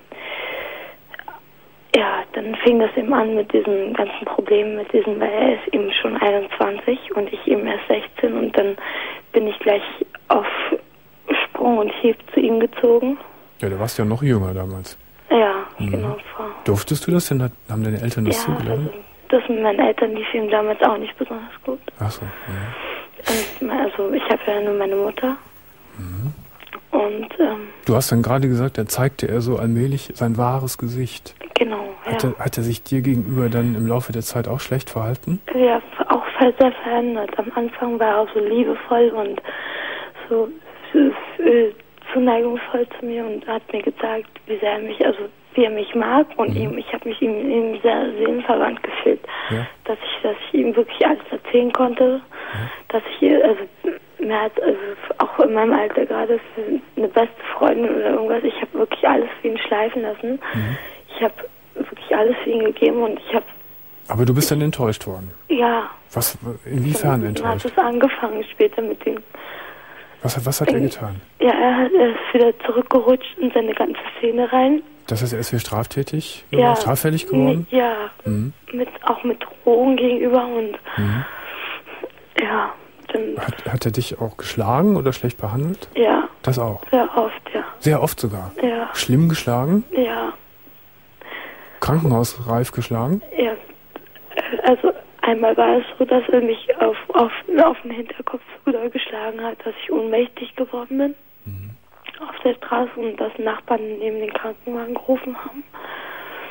ja, dann fing das eben an mit diesen ganzen Problemen, mit diesem, weil er ist eben schon einundzwanzig und ich eben erst sechzehn und dann bin ich gleich auf Sprung und Hieb zu ihm gezogen. Ja, du warst ja noch jünger damals. Ja, mhm. genau. Frau. Durftest du das denn? Haben deine Eltern das ja, zugelassen? Also, das mit meinen Eltern lief ihm damals auch nicht besonders gut. Ach so. Ja. Und, also ich habe ja nur meine Mutter. Mhm. Und ähm, du hast dann gerade gesagt, da zeigte er so allmählich sein wahres Gesicht. Genau, hat ja. Er, hat er sich dir gegenüber dann im Laufe der Zeit auch schlecht verhalten? Ja, auch sehr verändert. Am Anfang war er auch so liebevoll und so äh, zuneigungsvoll zu mir und hat mir gesagt, wie sehr er mich, also wie er mich mag und mhm. ihm, ich habe mich ihm, ihm sehr seelenverwandt gefühlt, ja. dass ich, dass ich ihm wirklich alles erzählen konnte, ja. dass ich, also mir hat, also auch in meinem Alter gerade für eine beste Freundin oder irgendwas, ich habe wirklich alles für ihn schleifen lassen. Mhm. Ich habe wirklich alles für ihn gegeben und ich habe... Aber du bist dann enttäuscht worden? Ja. Was, inwiefern enttäuscht? Dann hat es angefangen später mit dem... Was, was hat er getan? Ja, er, hat, er ist wieder zurückgerutscht in seine ganze Szene rein. Das heißt, er ist wieder straftätig, ja, straffällig geworden? Ja, mhm. mit, auch mit Drogen gegenüber und mhm. ja. Dann hat, hat er dich auch geschlagen oder schlecht behandelt? Ja. Das auch? Sehr oft, ja. Sehr oft sogar? Ja. Schlimm geschlagen? Ja. Krankenhausreif geschlagen? Ja. Also einmal war es so, dass er mich auf, auf, auf den Hinterkopf sogar geschlagen hat, dass ich ohnmächtig geworden bin. Mhm. Auf der Straße und dass Nachbarn neben den Krankenwagen gerufen haben.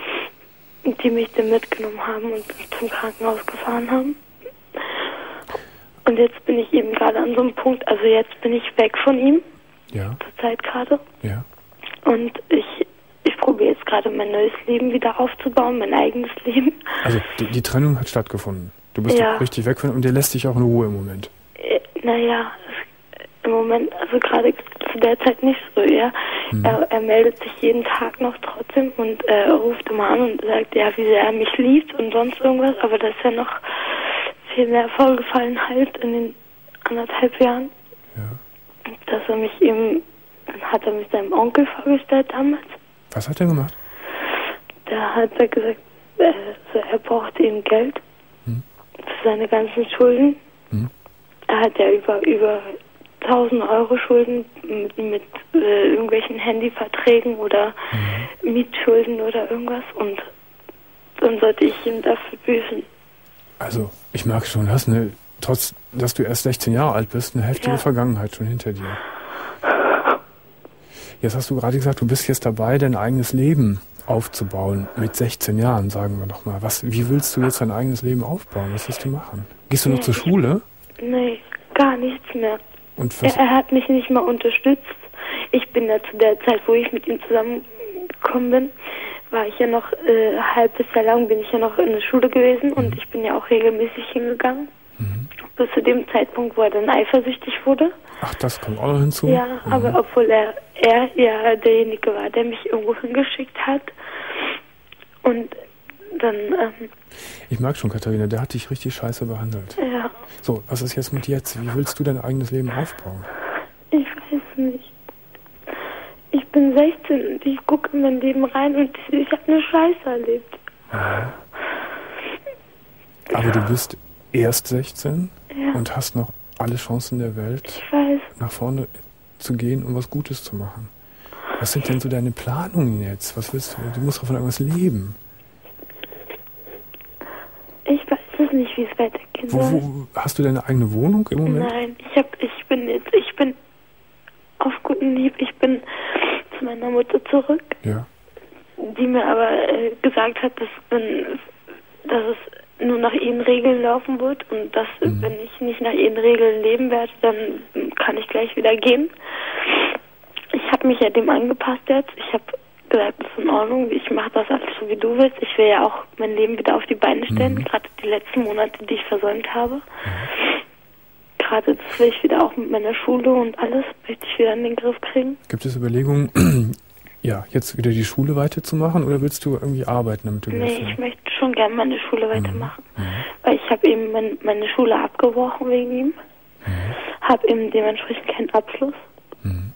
Und die mich dann mitgenommen haben und zum Krankenhaus gefahren haben. Und jetzt bin ich eben gerade an so einem Punkt, also jetzt bin ich weg von ihm. Ja. Zurzeit gerade. Ja. Und ich, ich probiere jetzt gerade mein neues Leben wieder aufzubauen, mein eigenes Leben. Also die, die Trennung hat stattgefunden. Du bist ja. richtig weg von ihm und der lässt dich auch in Ruhe im Moment. Äh, naja, im Moment, also gerade zu der Zeit nicht so, ja. Hm. Er, er meldet sich jeden Tag noch trotzdem und äh, ruft immer an und sagt, ja, wie sehr er mich liebt und sonst irgendwas, aber das ist ja noch viel mehr vorgefallen halt in den anderthalb Jahren. Ja. Dass er mich eben, dann hat er mich seinem Onkel vorgestellt damals. Was hat er gemacht? Da hat er gesagt, äh, so, er braucht eben Geld hm. für seine ganzen Schulden. Hm. Er hat ja über, über tausend Euro Schulden mit, mit äh, irgendwelchen Handyverträgen oder mhm. Mietschulden oder irgendwas und dann sollte ich ihm dafür büßen. Also, ich merke schon, du hast eine, trotz, dass du erst sechzehn Jahre alt bist, eine heftige ja. Vergangenheit schon hinter dir. Jetzt hast du gerade gesagt, du bist jetzt dabei, dein eigenes Leben aufzubauen. Mit sechzehn Jahren, sagen wir doch mal. Was, wie willst du jetzt dein eigenes Leben aufbauen? Was willst du machen? Gehst du noch nee, zur Schule? Nee, gar nichts mehr. Und was? Er, er hat mich nicht mal unterstützt. Ich bin ja zu der Zeit, wo ich mit ihm zusammengekommen bin, war ich ja noch äh, halb bis Jahr lang bin ich ja noch in der Schule gewesen mhm. und ich bin ja auch regelmäßig hingegangen. Mhm. Bis zu dem Zeitpunkt, wo er dann eifersüchtig wurde. Ach, das kommt auch noch hinzu? Ja, mhm. aber obwohl er, er ja derjenige war, der mich irgendwo hingeschickt hat. Und dann... Ähm, ich mag schon, Katharina, der hat dich richtig scheiße behandelt. Ja. So, was ist jetzt mit jetzt? Wie willst du dein eigenes Leben aufbauen? Ich weiß nicht. Ich bin sechzehn und ich gucke in mein Leben rein und ich habe eine Scheiße erlebt. Ja. Aber du bist erst sechzehn ja. und hast noch alle Chancen der Welt, ich weiß. nach vorne zu gehen und was Gutes zu machen. Was sind denn so deine Planungen jetzt? Was willst du? Du musst doch von irgendwas leben. Ich weiß es nicht, wie es weitergehen wo, soll. wo, hast du deine eigene Wohnung im Moment? Nein, ich hab, ich bin jetzt, ich bin auf guten Lieb, ich bin zu meiner Mutter zurück, ja. die mir aber äh, gesagt hat, dass, wenn, dass es nur nach ihren Regeln laufen wird und dass, mhm. wenn ich nicht nach ihren Regeln leben werde, dann kann ich gleich wieder gehen. Ich habe mich ja dem angepasst jetzt. Ich habe gesagt, das ist in Ordnung, ich mache das alles so, wie du willst. Ich will ja auch mein Leben wieder auf die Beine stellen, mhm. gerade die letzten Monate, die ich versäumt habe. Mhm. Gerade das will ich wieder auch mit meiner Schule und alles, möchte ich wieder in den Griff kriegen. Gibt es Überlegungen, ja, jetzt wieder die Schule weiterzumachen oder willst du irgendwie arbeiten, damit du Nee, ich möchte schon gerne meine Schule weitermachen. Mhm. Weil ich habe eben mein, meine Schule abgebrochen wegen ihm. Mhm. Habe eben dementsprechend keinen Abschluss. Mhm.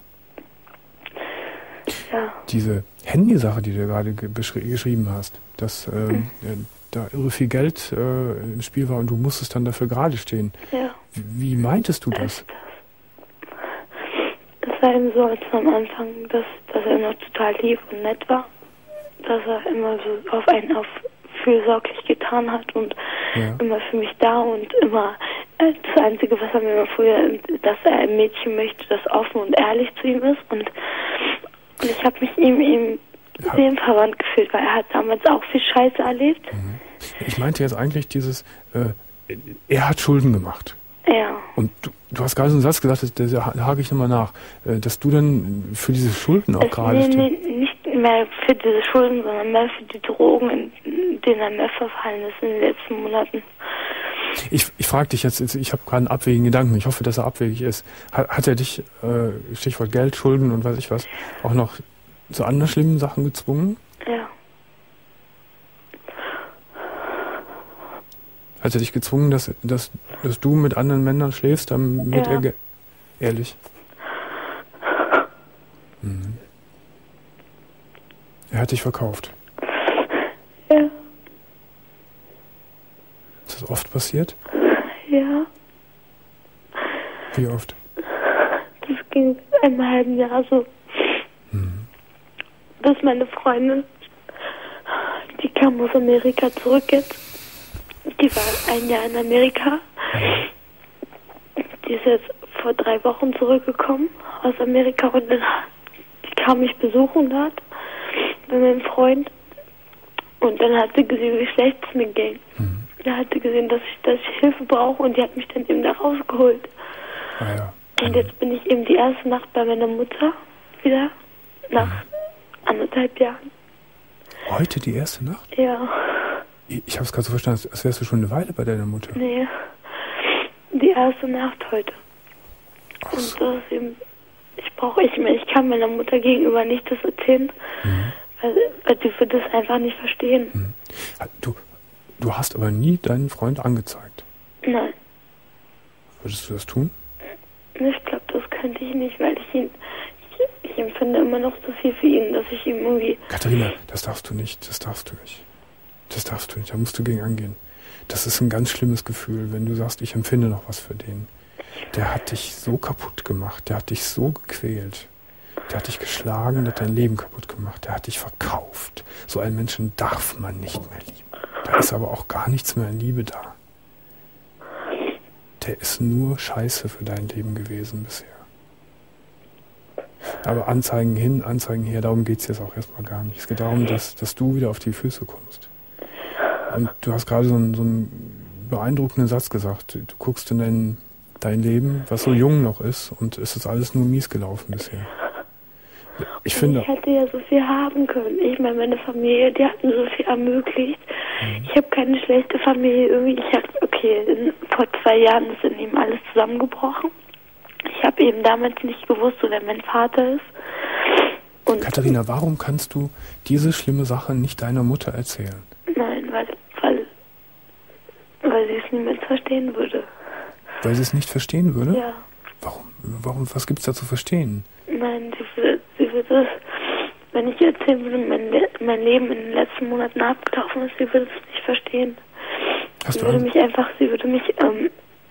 Ja. Diese Handysache, die du gerade ge- geschrieben hast, dass äh, mhm. da irre viel Geld äh, im Spiel war und du musstest dann dafür gerade stehen. Ja. Wie, wie meintest du das? Es war eben so, als am Anfang, dass, dass er noch total lieb und nett war, dass er immer so auf einen auf fürsorglich getan hat und ja. immer für mich da und immer äh, das Einzige, was er mir immer früher, dass er ein Mädchen möchte, das offen und ehrlich zu ihm ist und Und ich habe mich ihm, ihm ja. seelenverwandt gefühlt, weil er hat damals auch viel Scheiße erlebt. Mhm. Ich meinte jetzt eigentlich dieses, äh, er hat Schulden gemacht. Ja. Und du, du hast gerade so einen Satz gesagt, da, da hake ich nochmal nach, äh, dass du dann für diese Schulden auch es, gerade nee, nee, nicht mehr für diese Schulden, sondern mehr für die Drogen, in denen er mehr verfallen ist in den letzten Monaten. Ich, ich frage dich jetzt, ich habe gerade einen abwegigen Gedanken, ich hoffe, dass er abwegig ist. Hat, hat er dich, äh, Stichwort Geld, Schulden und weiß ich was, auch noch zu anderen schlimmen Sachen gezwungen? Ja. Hat er dich gezwungen, dass, dass, dass du mit anderen Männern schläfst, damit ja. er... Ge- Ehrlich? Mhm. Er hat dich verkauft? Ja. Ist das oft passiert? Ja. Wie oft? Das ging ein halben Jahr so. Mhm. Bis meine Freundin, die kam aus Amerika zurück jetzt. Die war ein Jahr in Amerika. Die ist jetzt vor drei Wochen zurückgekommen aus Amerika und dann, die kam mich besuchen dort bei meinem Freund. Und dann hat sie gesehen, wie schlecht es mir ging. Mhm. der hatte gesehen, dass ich, dass ich Hilfe brauche und die hat mich dann eben da rausgeholt. Ah, ja. Und jetzt bin ich eben die erste Nacht bei meiner Mutter wieder, nach mhm. anderthalb Jahren. Heute die erste Nacht? Ja. Ich, ich habe es gerade so verstanden, als wärst du schon eine Weile bei deiner Mutter. Nee, die erste Nacht heute. Ach und so. das ist eben, ich brauche, ich, ich kann meiner Mutter gegenüber nicht das erzählen, mhm. weil, weil die wird das einfach nicht verstehen. Mhm. Du, du hast aber nie deinen Freund angezeigt? Nein. Würdest du das tun? Ich glaube, das könnte ich nicht, weil ich ihn, ich, ich empfinde immer noch so viel für ihn, dass ich ihm irgendwie... Katharina, das darfst du nicht, das darfst du nicht. Das darfst du nicht, da musst du gegen angehen. Das ist ein ganz schlimmes Gefühl, wenn du sagst, ich empfinde noch was für den. Der hat dich so kaputt gemacht, der hat dich so gequält, der hat dich geschlagen, der hat dein Leben kaputt gemacht, der hat dich verkauft. So einen Menschen darf man nicht mehr lieben. Da ist aber auch gar nichts mehr an Liebe da. Der ist nur Scheiße für dein Leben gewesen bisher. Aber Anzeigen hin, Anzeigen her, darum geht es jetzt auch erstmal gar nicht. Es geht darum, dass, dass du wieder auf die Füße kommst. Und du hast gerade so einen, so einen beeindruckenden Satz gesagt. Du guckst in dein, dein Leben, was so jung noch ist, und es ist alles nur mies gelaufen bisher. Ich finde... Ich hätte ja so viel haben können. Ich meine, meine Familie, die hat mir so viel ermöglicht. Mhm. Ich habe keine schlechte Familie. Irgendwie, ich habe, okay, in, vor zwei Jahren ist in ihm alles zusammengebrochen. Ich habe eben damals nicht gewusst, wer mein Vater ist. Und Katharina, warum kannst du diese schlimme Sache nicht deiner Mutter erzählen? Nein, weil, weil, weil sie es niemals verstehen würde. Weil sie es nicht verstehen würde? Ja. Warum? Warum? Was gibt's da zu verstehen? Nein, sie würde, sie würde es, wenn ich ihr erzählen würde, mein, Le mein Leben in den letzten Monaten abgelaufen ist, sie würde es nicht verstehen. Hast sie du würde einen? mich einfach, sie würde mich ähm,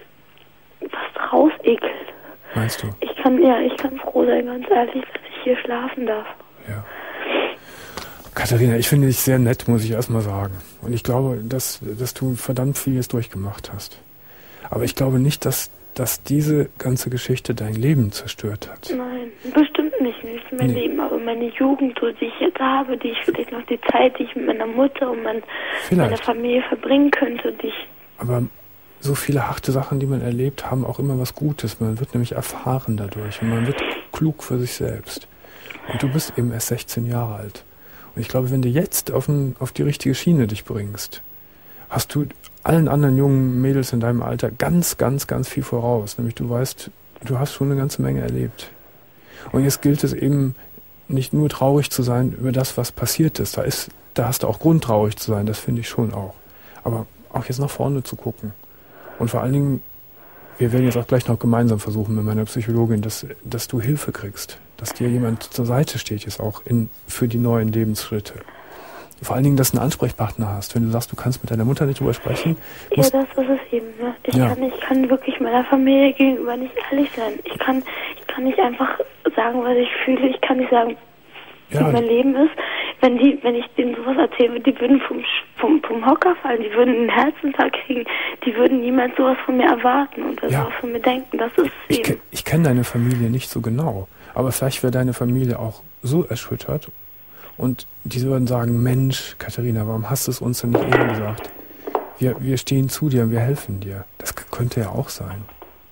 fast rausekeln. Meinst du? Ich kann, ja, ich kann froh sein, ganz ehrlich, dass ich hier schlafen darf. Ja. Katharina, ich finde dich sehr nett, muss ich erstmal sagen. Und ich glaube, dass, dass du verdammt vieles durchgemacht hast. Aber ich glaube nicht, dass, dass diese ganze Geschichte dein Leben zerstört hat. Nein, bestimmt nicht, nicht mein nee. Leben, aber meine Jugend, die ich jetzt habe, die ich vielleicht noch die Zeit, die ich mit meiner Mutter und mein, meiner Familie verbringen könnte, die ich... Aber so viele harte Sachen, die man erlebt, haben auch immer was Gutes. Man wird nämlich erfahren dadurch und man wird klug für sich selbst. Und du bist eben erst sechzehn Jahre alt. Und ich glaube, wenn du jetzt auf, ein, auf die richtige Schiene dich bringst, hast du allen anderen jungen Mädels in deinem Alter ganz, ganz, ganz viel voraus. Nämlich du weißt, du hast schon eine ganze Menge erlebt. Und jetzt gilt es eben nicht nur traurig zu sein über das, was passiert ist. Da ist, da hast du auch Grund, traurig zu sein, das finde ich schon auch. Aber auch jetzt nach vorne zu gucken. Und vor allen Dingen, wir werden jetzt auch gleich noch gemeinsam versuchen mit meiner Psychologin, dass, dass du Hilfe kriegst. Dass dir jemand zur Seite steht jetzt auch in, für die neuen Lebensschritte. Vor allen Dingen, dass du einen Ansprechpartner hast. Wenn du sagst, du kannst mit deiner Mutter nicht drüber sprechen. Ja, das ist es eben. Ne? Ich, ja. kann, ich kann wirklich meiner Familie gegenüber nicht ehrlich sein. Ich kann, ich kann nicht einfach sagen, was ich fühle. Ich kann nicht sagen, wie ja. mein Leben ist. Wenn die, wenn ich denen sowas erzählen würde, die würden vom, vom, vom Hocker fallen, die würden einen Herzinfarkt kriegen, die würden niemals sowas von mir erwarten und das ja. auch von mir denken. Das ist ich, eben. Ich kenne deine Familie nicht so genau, aber vielleicht wäre deine Familie auch so erschüttert und die würden sagen, Mensch, Katharina, warum hast du es uns denn nicht eher gesagt? Wir, wir stehen zu dir und wir helfen dir. Das könnte ja auch sein.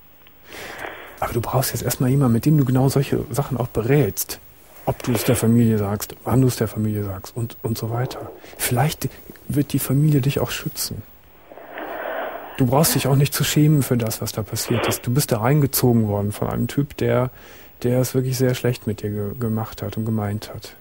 Aber du brauchst jetzt erstmal jemanden, mit dem du genau solche Sachen auch berätst. Ob du es der Familie sagst, wann du es der Familie sagst und, und so weiter. Vielleicht wird die Familie dich auch schützen. Du brauchst dich auch nicht zu schämen für das, was da passiert ist. Du bist da reingezogen worden von einem Typ, der, der es wirklich sehr schlecht mit dir ge- gemacht hat und gemeint hat.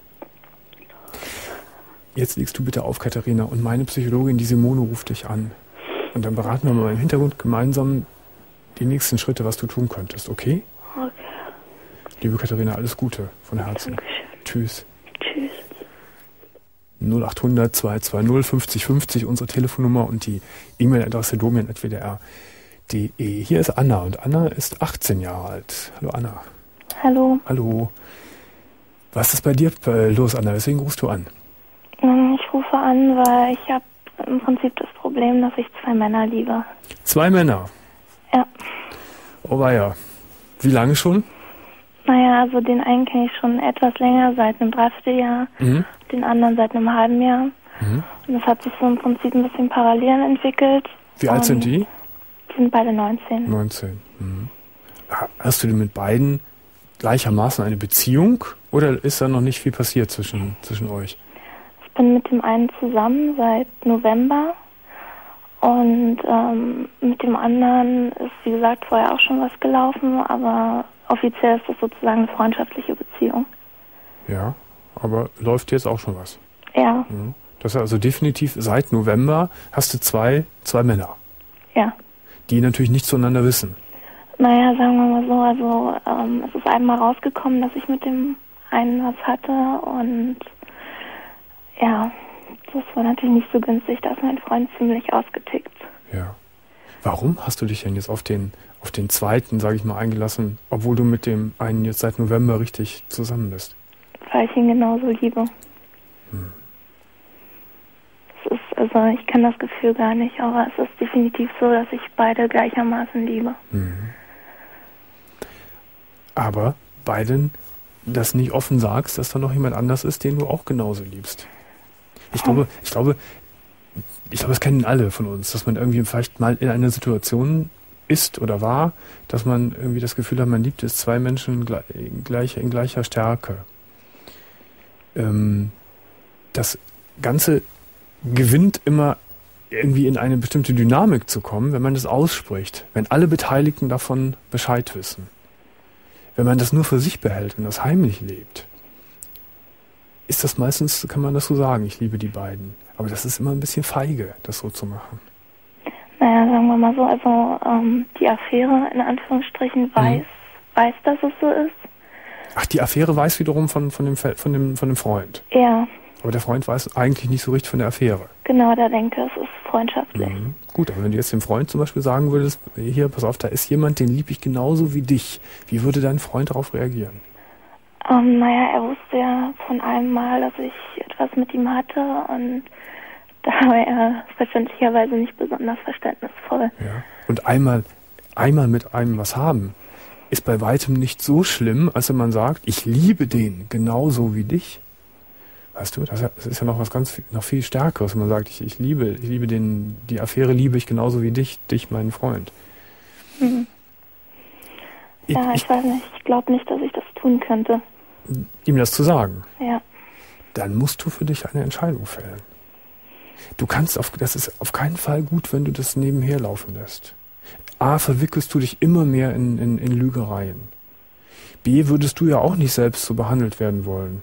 Jetzt legst du bitte auf, Katharina, und meine Psychologin, die Simone, ruft dich an. Und dann beraten wir mal im Hintergrund gemeinsam die nächsten Schritte, was du tun könntest, okay? Okay. Liebe Katharina, alles Gute von Herzen. Dankeschön. Tschüss. Tschüss. null acht hundert zwei zwei null fünfzig fünfzig, unsere Telefonnummer und die E-Mail-Adresse domian at w d r punkt d e. Hier ist Anna und Anna ist achtzehn Jahre alt. Hallo Anna. Hallo. Hallo. Was ist bei dir los, Anna? Weswegen rufst du an? Ich rufe an, weil ich habe im Prinzip das Problem, dass ich zwei Männer liebe. Zwei Männer? Ja. Oh weia. Wie lange schon? Naja, also den einen kenne ich schon etwas länger, seit einem Dreivierteljahr, mhm. den anderen seit einem halben Jahr. Mhm. Und das hat sich so im Prinzip ein bisschen parallel entwickelt. Wie alt sind die? Die sind beide neunzehn. neunzehn. Mhm. Hast du denn mit beiden gleichermaßen eine Beziehung oder ist da noch nicht viel passiert zwischen, zwischen euch? Ich bin mit dem einen zusammen seit November und ähm, mit dem anderen ist, wie gesagt, vorher auch schon was gelaufen, aber offiziell ist das sozusagen eine freundschaftliche Beziehung. Ja, aber läuft jetzt auch schon was? Ja. Mhm. Das ist also definitiv seit November hast du zwei, zwei Männer. Ja. Die natürlich nicht zueinander wissen. Naja, sagen wir mal so, also ähm, es ist einmal rausgekommen, dass ich mit dem einen was hatte und ja, das war natürlich nicht so günstig, da ist mein Freund ziemlich ausgetickt. Ja. Warum hast du dich denn jetzt auf den, auf den zweiten, sage ich mal, eingelassen, obwohl du mit dem einen jetzt seit November richtig zusammen bist? Weil ich ihn genauso liebe. Hm. Es ist, also ich kenne das Gefühl gar nicht, aber es ist definitiv so, dass ich beide gleichermaßen liebe. Hm. Aber beiden das nicht offen sagst, dass da noch jemand anders ist, den du auch genauso liebst. Ich glaube, ich glaube, ich glaube, das kennen alle von uns, dass man irgendwie vielleicht mal in einer Situation ist oder war, dass man irgendwie das Gefühl hat, man liebt es zwei Menschen gleich, in gleicher Stärke. Ähm, das Ganze gewinnt immer irgendwie in eine bestimmte Dynamik zu kommen, wenn man das ausspricht, wenn alle Beteiligten davon Bescheid wissen. Wenn man das nur für sich behält und das heimlich lebt, ist das meistens, kann man das so sagen, ich liebe die beiden. Aber das ist immer ein bisschen feige, das so zu machen. Naja, sagen wir mal so, also ähm, die Affäre in Anführungsstrichen weiß, mhm. weiß, dass es so ist. Ach, die Affäre weiß wiederum von, von, dem, von, dem, von dem Freund. Ja. Aber der Freund weiß eigentlich nicht so richtig von der Affäre. Genau, der denke, es ist freundschaftlich. Mhm. Gut, aber wenn du jetzt dem Freund zum Beispiel sagen würdest, hier, pass auf, da ist jemand, den liebe ich genauso wie dich. Wie würde dein Freund darauf reagieren? Ähm, naja, er wusste ja von einem Mal, dass ich etwas mit ihm hatte und da war er verständlicherweise nicht besonders verständnisvoll. Ja. Und einmal, einmal mit einem was haben, ist bei weitem nicht so schlimm, als wenn man sagt, ich liebe den genauso wie dich. Weißt du, das ist ja noch was ganz, noch viel Stärkeres, wenn man sagt, ich, ich liebe, ich liebe den, die Affäre liebe ich genauso wie dich, dich, meinen Freund. Mhm. Ja, ich, ich weiß nicht, ich glaube nicht, dass ich das tun könnte. Ihm das zu sagen? Ja. Dann musst du für dich eine Entscheidung fällen. Du kannst auf, das ist auf keinen Fall gut, wenn du das nebenher laufen lässt. A, verwickelst du dich immer mehr in, in, in Lügereien. B, würdest du ja auch nicht selbst so behandelt werden wollen.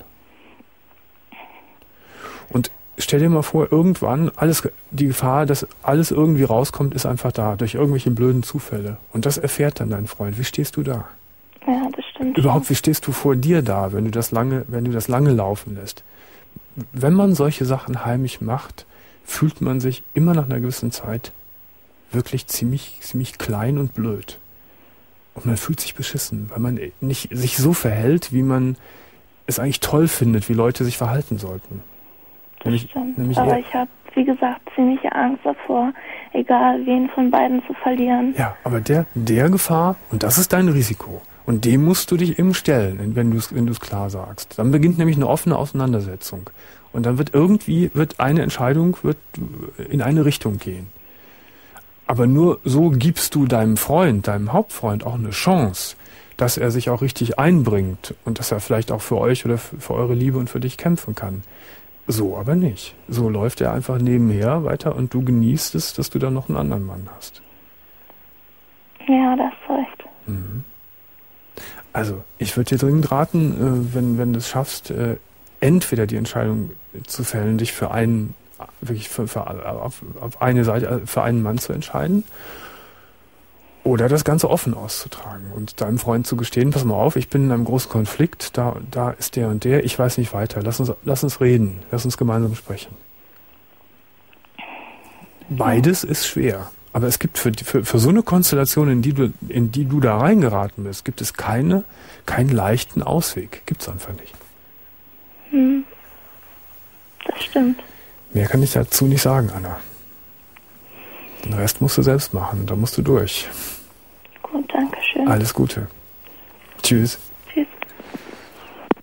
Und stell dir mal vor, irgendwann, alles, die Gefahr, dass alles irgendwie rauskommt, ist einfach da, durch irgendwelche blöden Zufälle. Und das erfährt dann dein Freund. Wie stehst du da? Ja, das stimmt. Überhaupt, wie stehst du vor dir da, wenn du das lange, wenn du das lange laufen lässt? Wenn man solche Sachen heimlich macht, fühlt man sich immer nach einer gewissen Zeit wirklich ziemlich, ziemlich klein und blöd. Und man fühlt sich beschissen, weil man nicht sich so verhält, wie man es eigentlich toll findet, wie Leute sich verhalten sollten. Das nämlich, stimmt. Nämlich aber ich habe, wie gesagt, ziemliche Angst davor, egal wen von beiden zu verlieren. Ja, aber der, der Gefahr, und das ist dein Risiko, und dem musst du dich eben stellen, wenn du es wenn du es klar sagst. Dann beginnt nämlich eine offene Auseinandersetzung. Und dann wird irgendwie, wird eine Entscheidung wird in eine Richtung gehen. Aber nur so gibst du deinem Freund, deinem Hauptfreund auch eine Chance, dass er sich auch richtig einbringt und dass er vielleicht auch für euch oder für eure Liebe und für dich kämpfen kann. So aber nicht. So läuft er einfach nebenher weiter und du genießt es, dass du dann noch einen anderen Mann hast. Ja, das ist recht. Mhm. Also, ich würde dir dringend raten, wenn, wenn du es schaffst, entweder die Entscheidung zu fällen, dich für einen, wirklich für, für, auf, auf eine Seite, für einen Mann zu entscheiden, oder das Ganze offen auszutragen und deinem Freund zu gestehen, pass mal auf, ich bin in einem großen Konflikt, da, da ist der und der, ich weiß nicht weiter, lass uns, lass uns reden, lass uns gemeinsam sprechen. Beides ist schwer, aber es gibt für, für, für so eine Konstellation, in die du, in die du da reingeraten bist, gibt es keine, keinen leichten Ausweg, gibt's einfach nicht. Hm. Das stimmt. Mehr kann ich dazu nicht sagen, Anna. Den Rest musst du selbst machen, da musst du durch. Gut, danke schön. Alles Gute. Tschüss. Tschüss.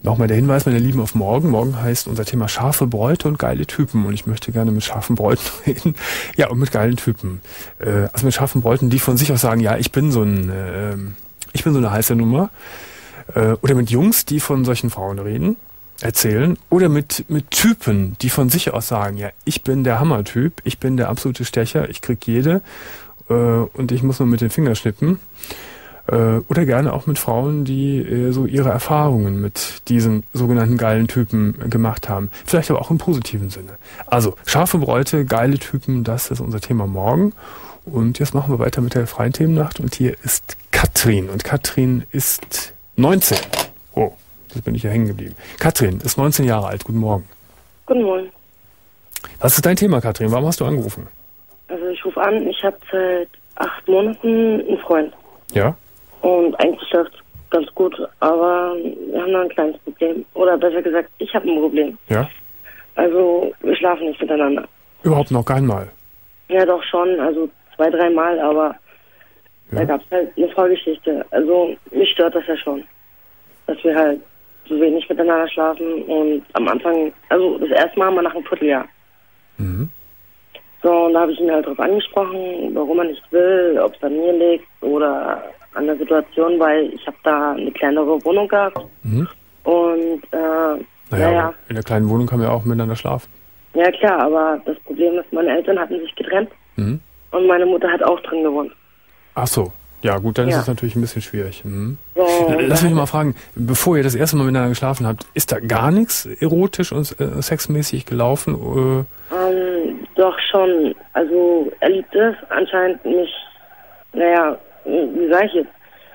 Nochmal der Hinweis, meine Lieben, auf morgen. Morgen heißt unser Thema scharfe Bräute und geile Typen. Und ich möchte gerne mit scharfen Bräuten reden. Ja, und mit geilen Typen. Äh, also mit scharfen Bräuten, die von sich aus sagen, ja, ich bin so ein, äh, ich bin so eine heiße Nummer. Äh, oder mit Jungs, die von solchen Frauen reden, erzählen. Oder mit, mit Typen, die von sich aus sagen, ja, ich bin der Hammertyp, ich bin der absolute Stecher, ich krieg jede. Äh, und ich muss nur mit den Fingern schnippen. Oder gerne auch mit Frauen, die äh, so ihre Erfahrungen mit diesen sogenannten geilen Typen äh, gemacht haben. Vielleicht aber auch im positiven Sinne. Also, scharfe Bräute, geile Typen, das ist unser Thema morgen. Und jetzt machen wir weiter mit der freien Themennacht. Und hier ist Katrin. Und Katrin ist neunzehn. Oh, jetzt bin ich ja hängen geblieben. Katrin ist neunzehn Jahre alt. Guten Morgen. Guten Morgen. Was ist dein Thema, Katrin? Warum hast du angerufen? Also ich rufe an, ich habe seit acht Monaten einen Freund. Ja? Und eigentlich läuft es ganz gut, aber wir haben noch ein kleines Problem. Oder besser gesagt, ich habe ein Problem. Ja? Also wir schlafen nicht miteinander. Überhaupt noch kein Mal? Ja, doch schon, also zwei, drei Mal, aber ja. Da gab es halt eine Vorgeschichte. Also mich stört das ja schon, dass wir halt so wenig miteinander schlafen. Und am Anfang, also das erste Mal mal nach einem Vierteljahr. Mhm. So, und da habe ich ihn halt drauf angesprochen, warum er nicht will, ob es an mir liegt oder an der Situation, weil ich habe da eine kleinere Wohnung gehabt. Mhm. Und, äh, naja, naja. In der kleinen Wohnung kann man ja auch miteinander schlafen. Ja, klar, aber das Problem ist, meine Eltern hatten sich getrennt. Mhm. Und meine Mutter hat auch drin gewohnt. Ach so. Ja, gut, dann ja. ist es natürlich ein bisschen schwierig. Mhm. So, Lass mich mal fragen, bevor ihr das erste Mal miteinander geschlafen habt, ist da gar nichts erotisch und äh, sexmäßig gelaufen? Äh? Ähm, doch schon. Also er liebt es anscheinend nicht. Naja, wie sag ich jetzt?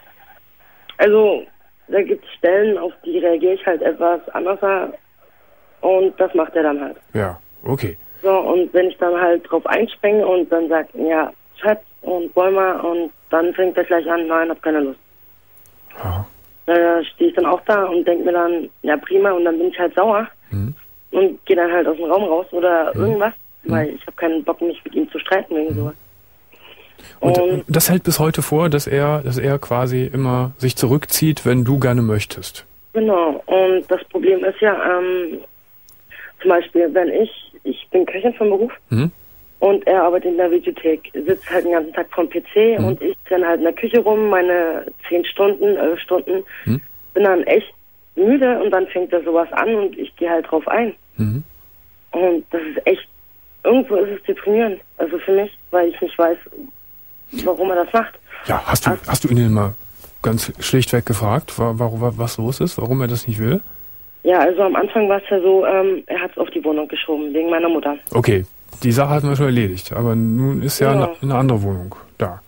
Also da gibt es Stellen, auf die reagiere ich halt etwas anders und das macht er dann halt. Ja, okay. So, und wenn ich dann halt drauf einspringe und dann sagt, ja, Schatz und wollen wir, und dann fängt er gleich an, nein, hab keine Lust. Ja. Da stehe ich dann auch da und denke mir dann, ja prima, und dann bin ich halt sauer mhm. und gehe dann halt aus dem Raum raus oder mhm. irgendwas, mhm. weil ich habe keinen Bock, mich mit ihm zu streiten wegen mhm. sowas. Und, und das hält bis heute vor, dass er, dass er quasi immer sich zurückzieht, wenn du gerne möchtest. Genau, und das Problem ist ja, ähm, zum Beispiel, wenn ich, ich bin Köchin vom Beruf, mhm. und er arbeitet in der Videothek, sitzt halt den ganzen Tag vom P C mhm. und ich renne halt in der Küche rum, meine zehn Stunden, elf Stunden, mhm. bin dann echt müde und dann fängt er sowas an und ich gehe halt drauf ein. Mhm. Und das ist echt, irgendwo ist es deprimierend, also für mich, weil ich nicht weiß, warum er das macht. Ja, hast du, also, hast du ihn denn mal ganz schlichtweg gefragt, warum, was los ist, warum er das nicht will? Ja, also am Anfang war es ja so, ähm, er hat es auf die Wohnung geschoben, wegen meiner Mutter. Okay, die Sache hatten wir schon erledigt, aber nun ist ja, ja. Eine, eine andere Wohnung da.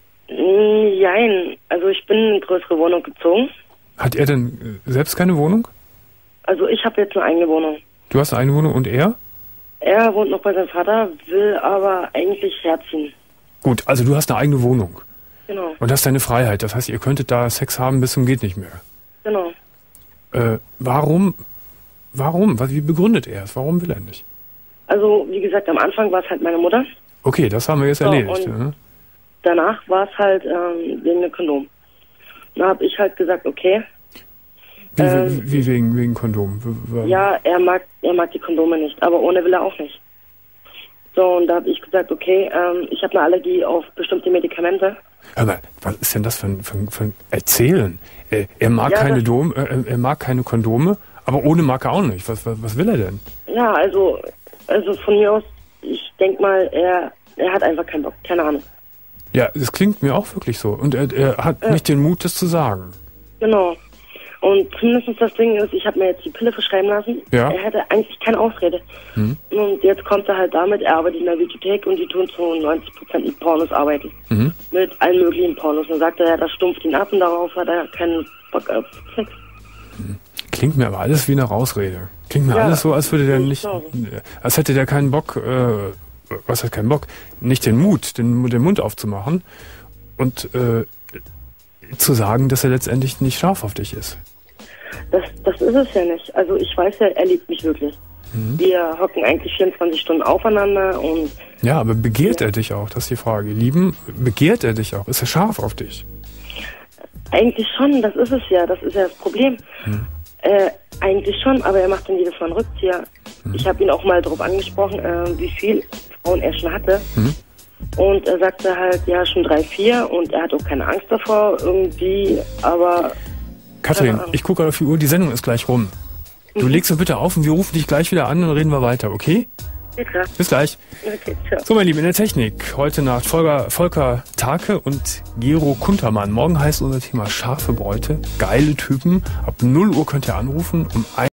Nein, also ich bin in eine größere Wohnung gezogen. Hat er denn selbst keine Wohnung? Also ich habe jetzt eine eigene Wohnung. Du hast eine Wohnung und er? Er wohnt noch bei seinem Vater, will aber eigentlich herziehen. Gut, also du hast eine eigene Wohnung. Genau. Und hast deine Freiheit, das heißt, ihr könntet da Sex haben bis zum geht nicht mehr. Genau. Äh, warum, warum, wie begründet er es? Warum will er nicht? Also, wie gesagt, am Anfang war es halt meine Mutter. Okay, das haben wir jetzt so, erledigt. Und ja. Danach war es halt ähm, wegen dem Kondom. Da habe ich halt gesagt, okay. Wie, ähm, wie, wie wegen, wegen Kondom? Ja, er mag, er mag die Kondome nicht, aber ohne will er auch nicht. So, und da habe ich gesagt, okay, ähm, ich habe eine Allergie auf bestimmte Medikamente. Aber was ist denn das für ein, für ein, für ein Erzählen? Er, er mag ja, keine Dom, er, er mag keine Kondome, aber ohne mag er auch nicht. Was, was, was will er denn? Ja, also, also von mir aus, ich denke mal, er, er hat einfach keinen Bock, keine Ahnung. Ja, das klingt mir auch wirklich so. Und er, er hat ja. nicht den Mut, das zu sagen. Genau. Und zumindest das Ding ist, ich habe mir jetzt die Pille verschreiben lassen. Ja. Er hätte eigentlich keine Ausrede. Mhm. Und jetzt kommt er halt damit, er arbeitet in der Videothek und die tun zu neunzig Prozent mit Pornos arbeiten. Mhm. Mit allen möglichen Pornos. Und dann sagt er, ja, das stumpft ihn ab und darauf hat er keinen Bock auf Sex. Mhm. Klingt mir aber alles wie eine Rausrede. Klingt mir ja, alles so, als würde der nicht, so. als hätte der keinen Bock, äh, was heißt keinen Bock, nicht den Mut, den, den Mund aufzumachen und äh, zu sagen, dass er letztendlich nicht scharf auf dich ist. Das, das ist es ja nicht. Also ich weiß ja, er liebt mich wirklich. Mhm. Wir hocken eigentlich vierundzwanzig Stunden aufeinander und... Ja, aber begehrt ja. er dich auch? Das ist die Frage. Lieben, begehrt er dich auch? Ist er scharf auf dich? Eigentlich schon, das ist es ja. Das ist ja das Problem. Mhm. Äh, eigentlich schon, aber er macht dann jedes Mal einen Rückzieher. Mhm. Ich habe ihn auch mal darauf angesprochen, äh, wie viel Frauen er schon hatte. Mhm. Und er sagte halt, ja, schon drei, vier und er hat auch keine Angst davor irgendwie, aber... Katrin, ich gucke gerade auf die Uhr, die Sendung ist gleich rum. Du legst uns bitte auf und wir rufen dich gleich wieder an und dann reden wir weiter, okay? Ja, klar. Bis gleich. Okay, ciao. So, mein Lieben, in der Technik. Heute Nacht Volker, Volker Take und Gero Kuntermann. Morgen heißt unser Thema scharfe Beute, geile Typen. Ab null Uhr könnt ihr anrufen. Um